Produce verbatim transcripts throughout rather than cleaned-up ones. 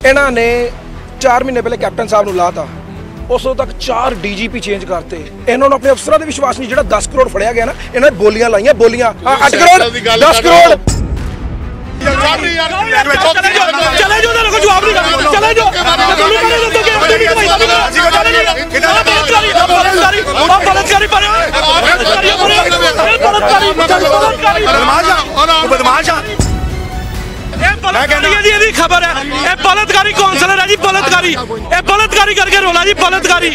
इन्हां ने चार महीने पहले कैप्टन साहब नूं लाता, उस तक चार डी जी पी चेंज करते। इन्होंने अपने अफसरों का विश्वास नहीं। जो दस करोड़ फड़िया गया ना, इन्होंने बोलियां लाइया, बोलियां अठ करोड़ दस करोड़ खबर है। बलात्कारी कौंसलर है जी, बलात्कारी बलात्कारी करके रोला जी, बलात्कारी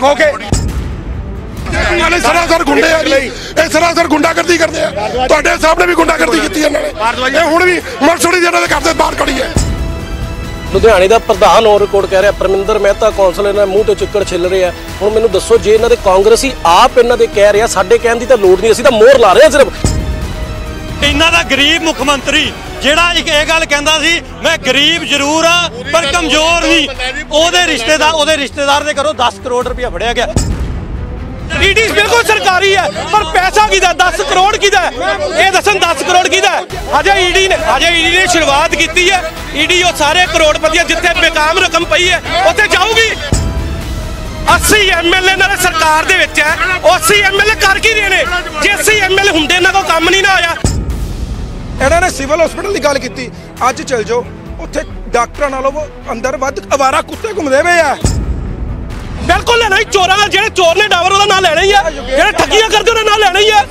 सरासर गुंडे सरासर गुंडागर्दी करते हैं। ਤੁਹਾਡੇ ਸਾਹਮਣੇ ਵੀ ਗੁੰਡਾਗਰਦੀ ਕੀਤੀ ਇਹਨਾਂ ਨੇ। ਇਹ ਹੁਣ ਵੀ ਮਰਸੜੀ ਦੇ ਨਾਲ ਕਰਦੇ ਬਾਹਰ ਖੜੀ ਹੈ। ਲੁਧਿਆਣੇ ਦਾ ਪ੍ਰਧਾਨ ਔਨ ਰਿਕਾਰਡ ਕਹਿ ਰਿਹਾ ਪਰਮਿੰਦਰ ਮਹਿਤਾ ਕੌਂਸਲਰ ਨਾਲ ਮੂੰਹ ਤੇ ਚਿੱਕੜ ਛਿੱਲ ਰਿਹਾ। ਹੁਣ ਮੈਨੂੰ ਦੱਸੋ, ਜੇ ਇਹਨਾਂ ਦੇ ਕਾਂਗਰਸੀ ਆਪ ਇਹਨਾਂ ਦੇ ਕਹਿ ਰਿਹਾ, ਸਾਡੇ ਕਹਿਣ ਦੀ ਤਾਂ ਲੋੜ ਨਹੀਂ, ਅਸੀਂ ਤਾਂ ਮੋਹਰ ਲਾ ਰਹੇ ਹਾਂ ਸਿਰਫ। ਇਹਨਾਂ ਦਾ ਗਰੀਬ ਮੁੱਖ ਮੰਤਰੀ ਜਿਹੜਾ ਇੱਕ ਇਹ ਗੱਲ ਕਹਿੰਦਾ ਸੀ, ਮੈਂ ਗਰੀਬ ਜ਼ਰੂਰ ਆ ਪਰ ਕਮਜ਼ੋਰ ਨਹੀਂ, ਉਹਦੇ ਰਿਸ਼ਤੇਦਾਰ ਉਹਦੇ ਰਿਸ਼ਤੇਦਾਰ ਦੇ ਘਰੋਂ ਦਸ ਕਰੋੜ ਰੁਪਇਆ ਫੜਿਆ ਗਿਆ। ईडी बिल्कुल सरकारी है, पर पैसा किदा दस करोड़ किदा ये दसन दस करोड़ किदा अजे ईडी ने अजे ईडी ने शुरुआत की है। ईडी वो सारे करोड़पति जिथे बेकाम रकम पई है उत्थे जाऊगी। अस्सी एम एल ए सरकार दे विच है, अस्सी एम एल ए कर की रहे ने। जे अस्सी एम एल ए हुंदे इन्हां कोल काम नहीं ना आया। इन्हां ने सिविल हॉस्पिटल की गल की, अज चल जाओ उत्थे डॉक्टरां नालों अंदर वध अवारा कुत्ते घुमदे पे है। बिल्कुल लेना ही चोरा का, जेड़े चोर ने डावर वाला ना लेना ही है, जेड़े ठगियां करते उन्हें ना लेना ही है।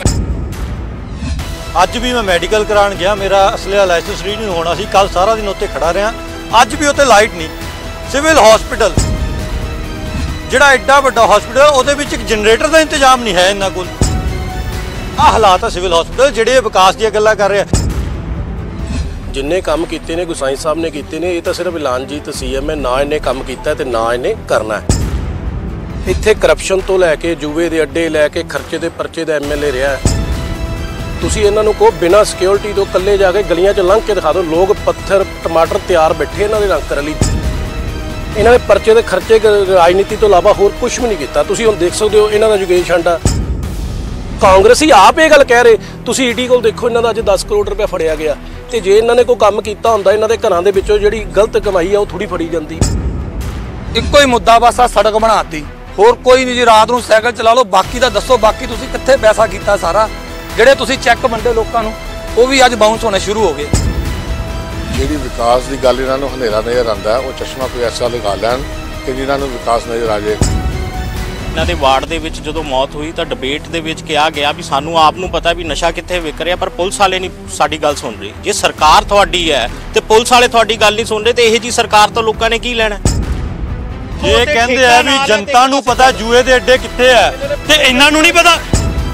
अज भी मैं मैडिकल कराने गया, मेरा असले लाइसेंस रीन्यू होना सी, कल सारा दिन उत्ते खड़ा रहा। अज भी उत्ते लाइट नहीं। सिविल हॉस्पिटल जिहड़ा एड्डा वड्डा हॉस्पिटल, उहदे विच एक जनरेटर का इंतजाम नहीं है इन्हां कोल। आ हालात है सिविल हॉस्पिटल जिहड़े विकास दी गल्लां कर रहे हैं। जिन्ने काम कीते ने गुसाई साहब ने कीते ने, ये तो सिर्फ ऐलानजीत सी एम है, ना इन्हें काम किया ते ना इन्हें करना है। ਇੱਥੇ ਕਰਪਸ਼ਨ ਤੋਂ ਲੈ ਕੇ ਜੂਏ ਦੇ ਅੱਡੇ ਲੈ ਕੇ ਖਰਚੇ ਦੇ ਪਰਚੇ ਦਾ ਐਮ ਐਲ ਏ ਰਿਹਾ। ਤੁਸੀਂ ਇਹਨਾਂ ਨੂੰ ਕਹੋ ਬਿਨਾਂ ਸਿਕਿਉਰਿਟੀ ਤੋਂ ਇਕੱਲੇ ਜਾ ਕੇ ਗਲੀਆਂ 'ਚ ਲੰਘ ਕੇ ਦਿਖਾ ਦਿਓ, ਲੋਕ ਪੱਥਰ ਟਮਾਟਰ ਤਿਆਰ ਬੈਠੇ ਇਹਨਾਂ ਦੇ ਰੰਗ ਕਰਨ ਲਈ। ਇਹਨਾਂ ਦੇ ਪਰਚੇ ਦੇ ਖਰਚੇ ਰਾਜਨੀਤੀ ਤੋਂ ਇਲਾਵਾ ਹੋਰ ਕੁਝ ਵੀ ਨਹੀਂ ਕੀਤਾ। ਤੁਸੀਂ ਹੁਣ ਦੇਖ ਸਕਦੇ ਹੋ ਇਹਨਾਂ ਦਾ ਜੁਗੇਸ਼ ਆਂਡਾ ਕਾਂਗਰਸੀ ਆਪ ਇਹ ਗੱਲ ਕਹਿ ਰਹੇ। ਤੁਸੀਂ ਈਡੀ ਕੋਲ ਦੇਖੋ, ਇਹਨਾਂ ਦਾ ਅੱਜ ਦਸ ਕਰੋੜ ਰੁਪਇਆ ਫੜਿਆ ਗਿਆ, ਤੇ ਜੇ ਇਹਨਾਂ ਨੇ ਕੋਈ ਕੰਮ ਕੀਤਾ ਹੁੰਦਾ ਇਹਨਾਂ ਦੇ ਘਰਾਂ ਦੇ ਵਿੱਚੋਂ ਜਿਹੜੀ ਗਲਤ ਕਮਾਈ ਆ ਉਹ ਥੋੜੀ ਫੜੀ ਜਾਂਦੀ। ਇੱਕੋ ਹੀ ਮੁੱਦਾ ਬਸ ਆ ਸੜਕ ਬਣਾਤੀ, ਹੋਰ ਕੋਈ नहीं जी। रात ਨੂੰ ਸਾਈਕਲ ਚਲਾ ਲਓ, ਬਾਕੀ ਦਾ ਦੱਸੋ, ਬਾਕੀ ਤੁਸੀਂ ਕਿੱਥੇ ਪੈਸਾ ਕੀਤਾ ਸਾਰਾ। ਜਿਹੜੇ ਤੁਸੀਂ ਚੈੱਕ ਵੰਡੇ ਲੋਕਾਂ ਨੂੰ ਉਹ ਵੀ ਅੱਜ ਬਾਉਂਸ ਹੋਣੇ ਸ਼ੁਰੂ ਹੋ ਗਏ। ਜਿਹੜੀ ਵਿਕਾਸ ਦੀ ਗੱਲ ਇਹਨਾਂ ਨੂੰ ਹਨੇਰਾ ਨਜ਼ਰ ਆਉਂਦਾ, ਉਹ ਚਸ਼ਮਾ ਕੋਈ ਐਸਾ ਲਗਾ ਲੈਣ ਕਿ ਜਿਹਨਾਂ ਨੂੰ ਵਿਕਾਸ ਨਜ਼ਰ ਆ ਜਾਏ। ਇਹਨਾਂ ਦੇ ਵਾਰਡ ਦੇ ਵਿੱਚ ਜਦੋਂ ਮੌਤ ਹੋਈ ਤਾਂ ਡਿਬੇਟ ਦੇ ਵਿੱਚ ਕਿਹਾ ਗਿਆ ਵੀ ਸਾਨੂੰ ਆਪ ਨੂੰ ਪਤਾ ਵੀ ਨਸ਼ਾ ਕਿੱਥੇ ਵਿਕ ਰਿਹਾ, ਪਰ ਪੁਲਿਸ ਵਾਲੇ ਨਹੀਂ ਸਾਡੀ ਗੱਲ ਸੁਣ ਰਹੇ। ਜੇ ਸਰਕਾਰ ਤੁਹਾਡੀ ਹੈ ਤੇ ਪੁਲਿਸ ਵਾਲੇ ਤੁਹਾਡੀ ਗੱਲ ਨਹੀਂ ਸੁਣ ਰਹੇ, ਤੇ ਇਹ ਜੀ ਸਰਕਾਰ ਤੋਂ ਲੋਕਾਂ ਨੇ ਕੀ ਲੈਣਾ। ਇਹ ਕਹਿੰਦੇ ਆ ਵੀ ਜਨਤਾ ਨੂੰ ਪਤਾ ਜੂਏ ਦੇ ਅੱਡੇ ਕਿੱਥੇ ਹੈ, ਤੇ ਇਹਨਾਂ ਨੂੰ ਨਹੀਂ ਪਤਾ।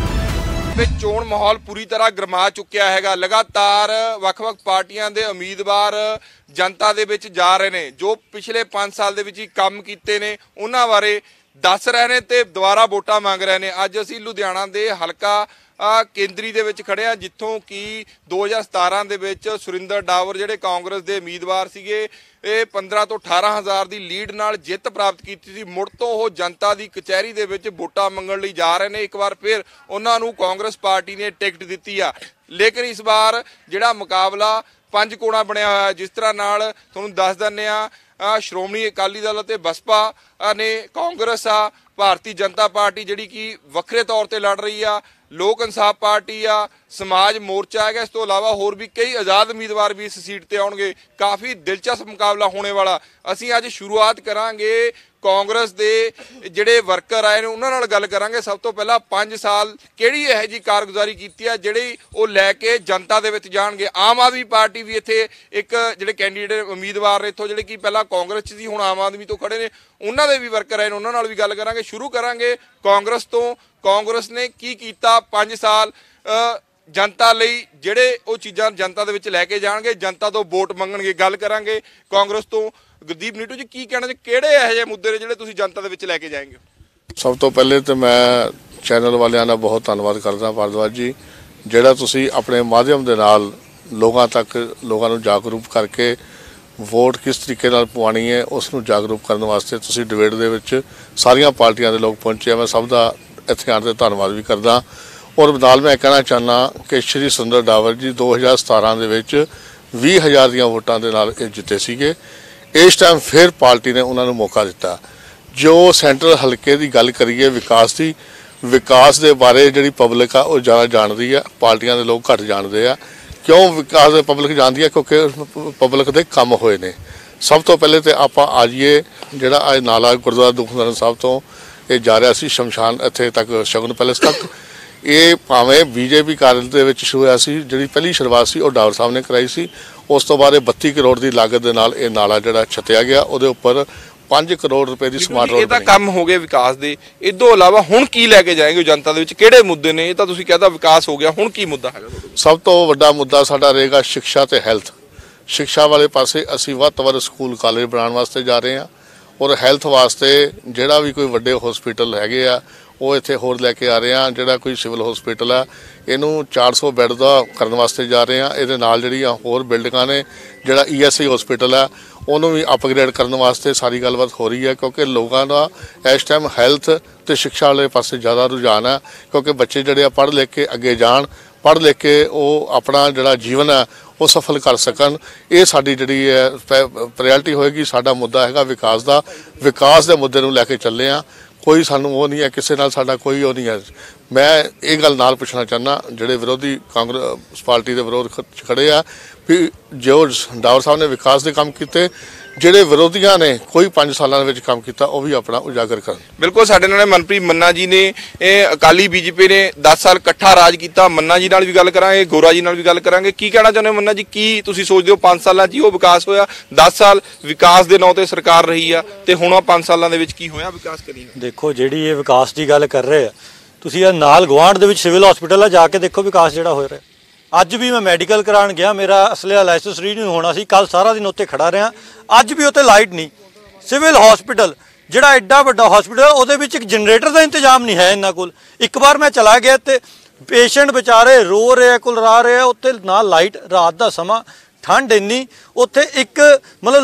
ਚੋਣ ਮਾਹੌਲ ਪੂਰੀ ਤਰ੍ਹਾਂ ਗਰਮਾ ਚੁੱਕਿਆ ਹੈਗਾ। ਲਗਾਤਾਰ ਵੱਖ-ਵੱਖ ਪਾਰਟੀਆਂ ਦੇ ਉਮੀਦਵਾਰ ਜਨਤਾ ਦੇ ਵਿੱਚ ਜਾ ਰਹੇ ਨੇ, ਜੋ ਪਿਛਲੇ ਪੰਜ ਸਾਲ ਦੇ ਵਿੱਚ ਹੀ ਕੰਮ ਕੀਤੇ ਨੇ ਉਹਨਾਂ ਬਾਰੇ ਦੱਸ ਰਹੇ ਨੇ ਤੇ ਦੁਬਾਰਾ ਵੋਟਾਂ ਮੰਗ ਰਹੇ ਨੇ। ਅੱਜ ਅਸੀਂ ਲੁਧਿਆਣਾ ਦੇ ਹਲਕਾ ਕੇਂਦਰੀ ਦੇ ਵਿੱਚ ਖੜਿਆ, ਜਿੱਥੋਂ ਕਿ ਦੋ ਹਜ਼ਾਰ ਸਤਾਰਾਂ ਦੇ ਵਿੱਚ ਸੁਰਿੰਦਰ ਡਾਵਰ ਜਿਹੜੇ ਕਾਂਗਰਸ ਦੇ ਉਮੀਦਵਾਰ ਸੀਗੇ, ਇਹ ਪੰਦਰਾਂ ਤੋਂ ਅਠਾਰਾਂ ਹਜ਼ਾਰ ਦੀ ਲੀਡ ਨਾਲ ਜਿੱਤ ਪ੍ਰਾਪਤ ਕੀਤੀ ਸੀ। ਮੁੜ ਤੋਂ ਉਹ ਜਨਤਾ ਦੀ ਕਚਹਿਰੀ ਦੇ ਵਿੱਚ ਵੋਟਾਂ ਮੰਗਣ ਲਈ ਜਾ ਰਹੇ ਨੇ। ਇੱਕ ਵਾਰ ਫਿਰ ਉਹਨਾਂ ਨੂੰ ਕਾਂਗਰਸ ਪਾਰਟੀ ਨੇ ਟਿਕਟ ਦਿੱਤੀ ਆ, ਲੇਕਿਨ ਇਸ ਵਾਰ ਜਿਹੜਾ ਮੁਕਾਬਲਾ ਪੰਜ ਕੋਣਾ ਬਣਿਆ ਹੋਇਆ। ਜਿਸ ਤਰ੍ਹਾਂ ਨਾਲ ਤੁਹਾਨੂੰ ਦੱਸ ਦਿੰਦੇ ਆ, ਸ਼੍ਰੋਮਣੀ ਅਕਾਲੀ ਦਲ ਅਤੇ ਬਸਪਾ ਨੇ, ਕਾਂਗਰਸ ਆ, ਭਾਰਤੀ ਜਨਤਾ ਪਾਰਟੀ ਜਿਹੜੀ ਕਿ ਵੱਖਰੇ ਤੌਰ ਤੇ ਲੜ ਰਹੀ ਆ, ਲੋਕ ਇਨਸਾਫ ਪਾਰਟੀ ਆ, समाज मोर्चा है। इस तो अलावा होर भी कई आज़ाद उम्मीदवार भी इस सीट ते आउणगे। काफ़ी दिलचस्प मुकाबला होने वाला। असीं अज शुरुआत करांगे कांग्रेस दे जिहड़े वर्कर आए ने उन्हां नाल गल करांगे। सब तो पहला पांच साल किहड़ी इहो जी कारगुजारी कीती है जिहड़ी ओह लैके जनता दे विच जाणगे। आम आदमी पार्टी भी इत्थे एक जिहड़े कैंडीडेट उम्मीदवार ने इत्थों जिहड़े कि पहला कांग्रेस च सी हुण आम आदमी तो खड़े ने, उन्हां दे भी वर्कर आए ने, उन्हां नाल भी गल करांगे। शुरू करांगे कांग्रेस तो। कांग्रेस ने की कीता पांच साल जनता लई, जिहड़े वो चीज़ां जनता दे विच लैके जाणगे, जनता तो वोट मंगणगे। गल करांगे कांग्रेस तो। गुरदीप नीटू जी की कहना, किहड़े इहो जिहे मुद्दे ने जिहड़े तुसीं जनता दे विच लैके जाएंगे? सब तो पहले तो मैं चैनल वालियां दा बहुत धन्नवाद करदा भारद्वाज जी, जिहड़ा तुसीं अपने माध्यम दे नाल लोगों तक लोगों नूं जागरूक करके वोट किस तरीके नाल पवानी है उसनूं जागरूक करने वास्ते तुसीं डिबेट दे विच सारियां पार्टियां दे लोग पहुंचे। मैं सब दा इत्थे आण ते धन्नवाद भी करदा। और नाल मैं कहना चाहना कि श्री सुंदर डावर जी दो हज़ार सतारह दे विच बीस हज़ार दीयां वोटां दे नाल जिते सीगे। ਇਸ ਟਾਈਮ ਫਿਰ ਪਾਰਟੀ ਨੇ ਉਹਨਾਂ ਨੂੰ ਮੌਕਾ ਦਿੱਤਾ। ਜੋ ਸੈਂਟਰਲ ਹਲਕੇ ਦੀ ਗੱਲ ਕਰੀਏ ਵਿਕਾਸ ਦੀ, ਵਿਕਾਸ ਦੇ ਬਾਰੇ ਜਿਹੜੀ ਪਬਲਿਕ ਆ ਉਹ ਜ਼ਿਆਦਾ ਜਾਣਦੀ ਆ, ਪਾਰਟੀਆਂ ਦੇ ਲੋਕ ਘੱਟ ਜਾਣਦੇ ਆ। ਕਿਉਂ ਵਿਕਾਸ ਦੇ ਪਬਲਿਕ ਜਾਣਦੀ ਆ? ਕਿਉਂਕਿ ਪਬਲਿਕ ਦੇ ਕੰਮ ਹੋਏ ਨੇ। ਸਭ ਤੋਂ ਪਹਿਲੇ ਤੇ ਆਪਾਂ ਆ ਜਾਈਏ ਜਿਹੜਾ ਅੱਜ ਨਾਲਾ ਗੁਰਦੁਆਰਾ ਦੁਖਨਿਵਾਰਨ ਸਾਹਿਬ ਤੋਂ ਇਹ ਜਾ ਰਿਹਾ ਸੀ ਸ਼ਮਸ਼ਾਨ ਇੱਥੇ ਤੱਕ ਸ਼ਗਨ ਪੈਲੇਸ ਤੱਕ, ਇਹ ਭਾਵੇਂ ਬੀਜੇਪੀ ਕਾਰਜ ਦੇ ਵਿੱਚ ਸ਼ੁਰੂ ਹੋਇਆ ਸੀ। ਜਿਹੜੀ ਪਹਿਲੀ ਸ਼ੁਰੂਆਤ ਸੀ ਉਹ ਡਾਵਰ ਸਾਹਿਬ ਨੇ ਕਰਾਈ ਸੀ। ਉਸ ਤੋਂ ਬਾਅਦ ਇਹ ਬੱਤੀ ਕਰੋੜ ਦੀ ਲਾਗਤ ਦੇ ਨਾਲ ਇਹ ਨਾਲਾ ਜਿਹੜਾ ਛੱਤਿਆ ਗਿਆ, ਉਹਦੇ ਉੱਪਰ ਪੰਜ ਕਰੋੜ ਰੁਪਏ ਦੀ ਸਮਾਰਟ ਰੋਡ। ਇਹ ਤਾਂ ਕੰਮ ਹੋ ਗਏ ਵਿਕਾਸ ਦੇ, ਇਹ ਤੋਂ ਇਲਾਵਾ ਹੁਣ ਕੀ ਲੈ ਕੇ ਜਾਏਗੇ ਜਨਤਾ ਦੇ ਵਿੱਚ? ਕਿਹੜੇ ਮੁੱਦੇ ਨੇ? ਇਹ ਤਾਂ ਤੁਸੀਂ ਕਹਿੰਦਾ ਵਿਕਾਸ ਹੋ ਗਿਆ, ਹੁਣ ਕੀ ਮੁੱਦਾ ਹੈਗਾ? ਸਭ ਤੋਂ ਵੱਡਾ ਮੁੱਦਾ ਸਾਡਾ ਰਹੇਗਾ ਸਿੱਖਿਆ ਤੇ ਹੈਲਥ। ਸਿੱਖਿਆ ਵਾਲੇ ਪਾਸੇ ਅਸੀਂ ਵੱਧ ਤੋਂ ਵੱਧ ਸਕੂਲ ਕਾਲਜ ਬਣਾਉਣ ਵਾਸਤੇ ਜਾ ਰਹੇ ਹਾਂ, ਔਰ ਹੈਲਥ ਵਾਸਤੇ ਜਿਹੜਾ ਵੀ ਕੋਈ ਵੱਡੇ ਹਸਪੀਟਲ ਹੈਗੇ ਆ ਉਹ ਇੱਥੇ ਹੋਰ ਲੈ ਕੇ ਆ ਰਹੇ ਹਾਂ। ਜਿਹੜਾ ਕੋਈ ਸਿਵਲ ਹਸਪੀਟਲ ਆ ਇਹਨੂੰ ਚਾਰ ਸੌ ਬੈੱਡ ਦਾ ਕਰਨ ਵਾਸਤੇ ਜਾ ਰਹੇ ਹਾਂ। ਇਹਦੇ ਨਾਲ ਜਿਹੜੀਆਂ ਹੋਰ ਬਿਲਡਿੰਗਾਂ ਨੇ, ਜਿਹੜਾ ਈ ਐਸ ਆਈ ਹਸਪੀਟਲ ਆ ਉਹਨੂੰ ਵੀ ਅਪਗ੍ਰੇਡ ਕਰਨ ਵਾਸਤੇ ਸਾਰੀ ਗੱਲਬਾਤ ਹੋ ਰਹੀ ਹੈ। ਕਿਉਂਕਿ ਲੋਕਾਂ ਦਾ ਇਸ ਟਾਈਮ ਹੈਲਥ ਤੇ ਸਿੱਖਿਆ ਵਾਲੇ ਪਾਸੇ ਜ਼ਿਆਦਾ ਰੁਝਾਨ ਹੈ, ਕਿਉਂਕਿ ਬੱਚੇ ਜਿਹੜੇ ਆ ਪੜ੍ਹ ਲਿਖ ਕੇ ਅੱਗੇ ਜਾਣ, ਪੜ੍ਹ ਲਿਖ ਕੇ ਉਹ ਆਪਣਾ ਜਿਹੜਾ ਜੀਵਨ ਹੈ ਉਹ ਸਫਲ ਕਰ ਸਕਣ। ਇਹ ਸਾਡੀ ਜਿਹੜੀ ਹੈ ਪ੍ਰਾਇਰਟੀ ਹੋਏਗੀ। ਸਾਡਾ ਮੁੱਦਾ ਹੈਗਾ ਵਿਕਾਸ ਦਾ। ਵਿਕਾਸ ਦੇ ਮੁੱਦੇ ਨੂੰ ਲੈ ਕੇ ਚੱਲੇ ਆ। ਕੋਈ ਸਾਨੂੰ ਉਹ ਨਹੀਂ ਹੈ, ਕਿਸੇ ਨਾਲ ਸਾਡਾ ਕੋਈ ਉਹ ਨਹੀਂ ਹੈ। ਮੈਂ ਇਹ ਗੱਲ ਨਾਲ ਪੁੱਛਣਾ ਚਾਹੁੰਦਾ ਜਿਹੜੇ ਵਿਰੋਧੀ ਕਾਂਗਰਸ ਪਾਰਟੀ ਦੇ ਵਿਰੋਧ ਖੜੇ ਆ ਵੀ ਜੋ ਡਾਵਰ ਸਾਹਿਬ ਨੇ ਵਿਕਾਸ ਦੇ ਕੰਮ ਕੀਤੇ, ਜਿਹੜੇ ਵਿਰੋਧੀਆਂ ਨੇ ਕੋਈ ਪੰਜ ਸਾਲਾਂ ਦੇ ਵਿੱਚ ਕੰਮ ਕੀਤਾ ਉਹ ਵੀ ਆਪਣਾ ਉਜਾਗਰ ਕਰਨ। ਬਿਲਕੁਲ ਸਾਡੇ ਨਾਲ ਮਨਪ੍ਰੀਤ ਮੰਨਾ ਜੀ ਨੇ। ਇਹ ਅਕਾਲੀ ਬੀਜੇਪੀ ਨੇ ਦਸ ਸਾਲ ਇਕੱਠਾ ਰਾਜ ਕੀਤਾ। ਮੰਨਾ ਜੀ ਨਾਲ ਵੀ ਗੱਲ ਕਰਾਂਗੇ, ਗੋਰਾ ਜੀ ਨਾਲ ਵੀ ਗੱਲ ਕਰਾਂਗੇ। ਕੀ ਕਹਿਣਾ ਚਾਹੁੰਦੇ ਹੋ ਮੰਨਾ ਜੀ? ਕੀ ਤੁਸੀਂ ਸੋਚਦੇ ਹੋ ਪੰਜ ਸਾਲਾਂ 'ਚ ਉਹ ਵਿਕਾਸ ਹੋਇਆ? ਦਸ ਸਾਲ ਵਿਕਾਸ ਦੇ ਨਾਂ ਤੇ ਸਰਕਾਰ ਰਹੀ ਆ ਤੇ ਹੁਣ ਆ ਪੰਜ ਸਾਲਾਂ ਦੇ ਵਿੱਚ ਕੀ ਹੋਇਆ ਵਿਕਾਸ ਕਰੀ? ਦੇਖੋ ਜਿਹੜੀ ਇਹ ਵਿਕਾਸ ਦੀ ਗੱਲ ਕਰ ਰਹੇ ਆ ਤੁਸੀਂ, ਇਹ ਨਾਲ ਗੁਆਂਢ ਦੇ ਵਿੱਚ ਸਿਵਲ ਹਸਪੀਟਲ ਆ, ਜਾ ਕੇ ਦੇਖੋ ਵਿਕਾਸ ਜਿਹੜਾ ਹੋ ਰਿਹਾ। ਅੱਜ ਵੀ ਮੈਂ ਮੈਡੀਕਲ ਕਰਾਉਣ ਗਿਆ, ਮੇਰਾ ਅਸਲੇ ਲਾਇਸੈਂਸ ਰੀਨਿਊ ਹੋਣਾ ਸੀ, ਕੱਲ ਸਾਰਾ ਦਿਨ ਉੱਥੇ ਖੜਾ ਰਿਹਾ। ਅੱਜ ਵੀ ਉੱਥੇ ਲਾਈਟ ਨਹੀਂ। ਸਿਵਲ ਹਸਪੀਟਲ ਜਿਹੜਾ ਐਡਾ ਵੱਡਾ ਹਸਪੀਟਲ, ਉਹਦੇ ਵਿੱਚ ਇੱਕ ਜਨਰੇਟਰ ਦਾ ਇੰਤਜ਼ਾਮ ਨਹੀਂ ਹੈ ਇਹਨਾਂ ਕੋਲ। ਇੱਕ ਵਾਰ ਮੈਂ ਚਲਾ ਗਿਆ ਤੇ ਪੇਸ਼ੈਂਟ ਵਿਚਾਰੇ ਰੋ ਰਹੇ ਆ, ਕੁਲਰਾ ਰਹੇ ਆ, ਉੱਥੇ ਨਾ ਲਾਈਟ, ਰਾਤ ਦਾ ਸਮਾਂ, ਠੰਡ ਇੰਨੀ, ਉੱਥੇ ਇੱਕ ਮਤਲਬ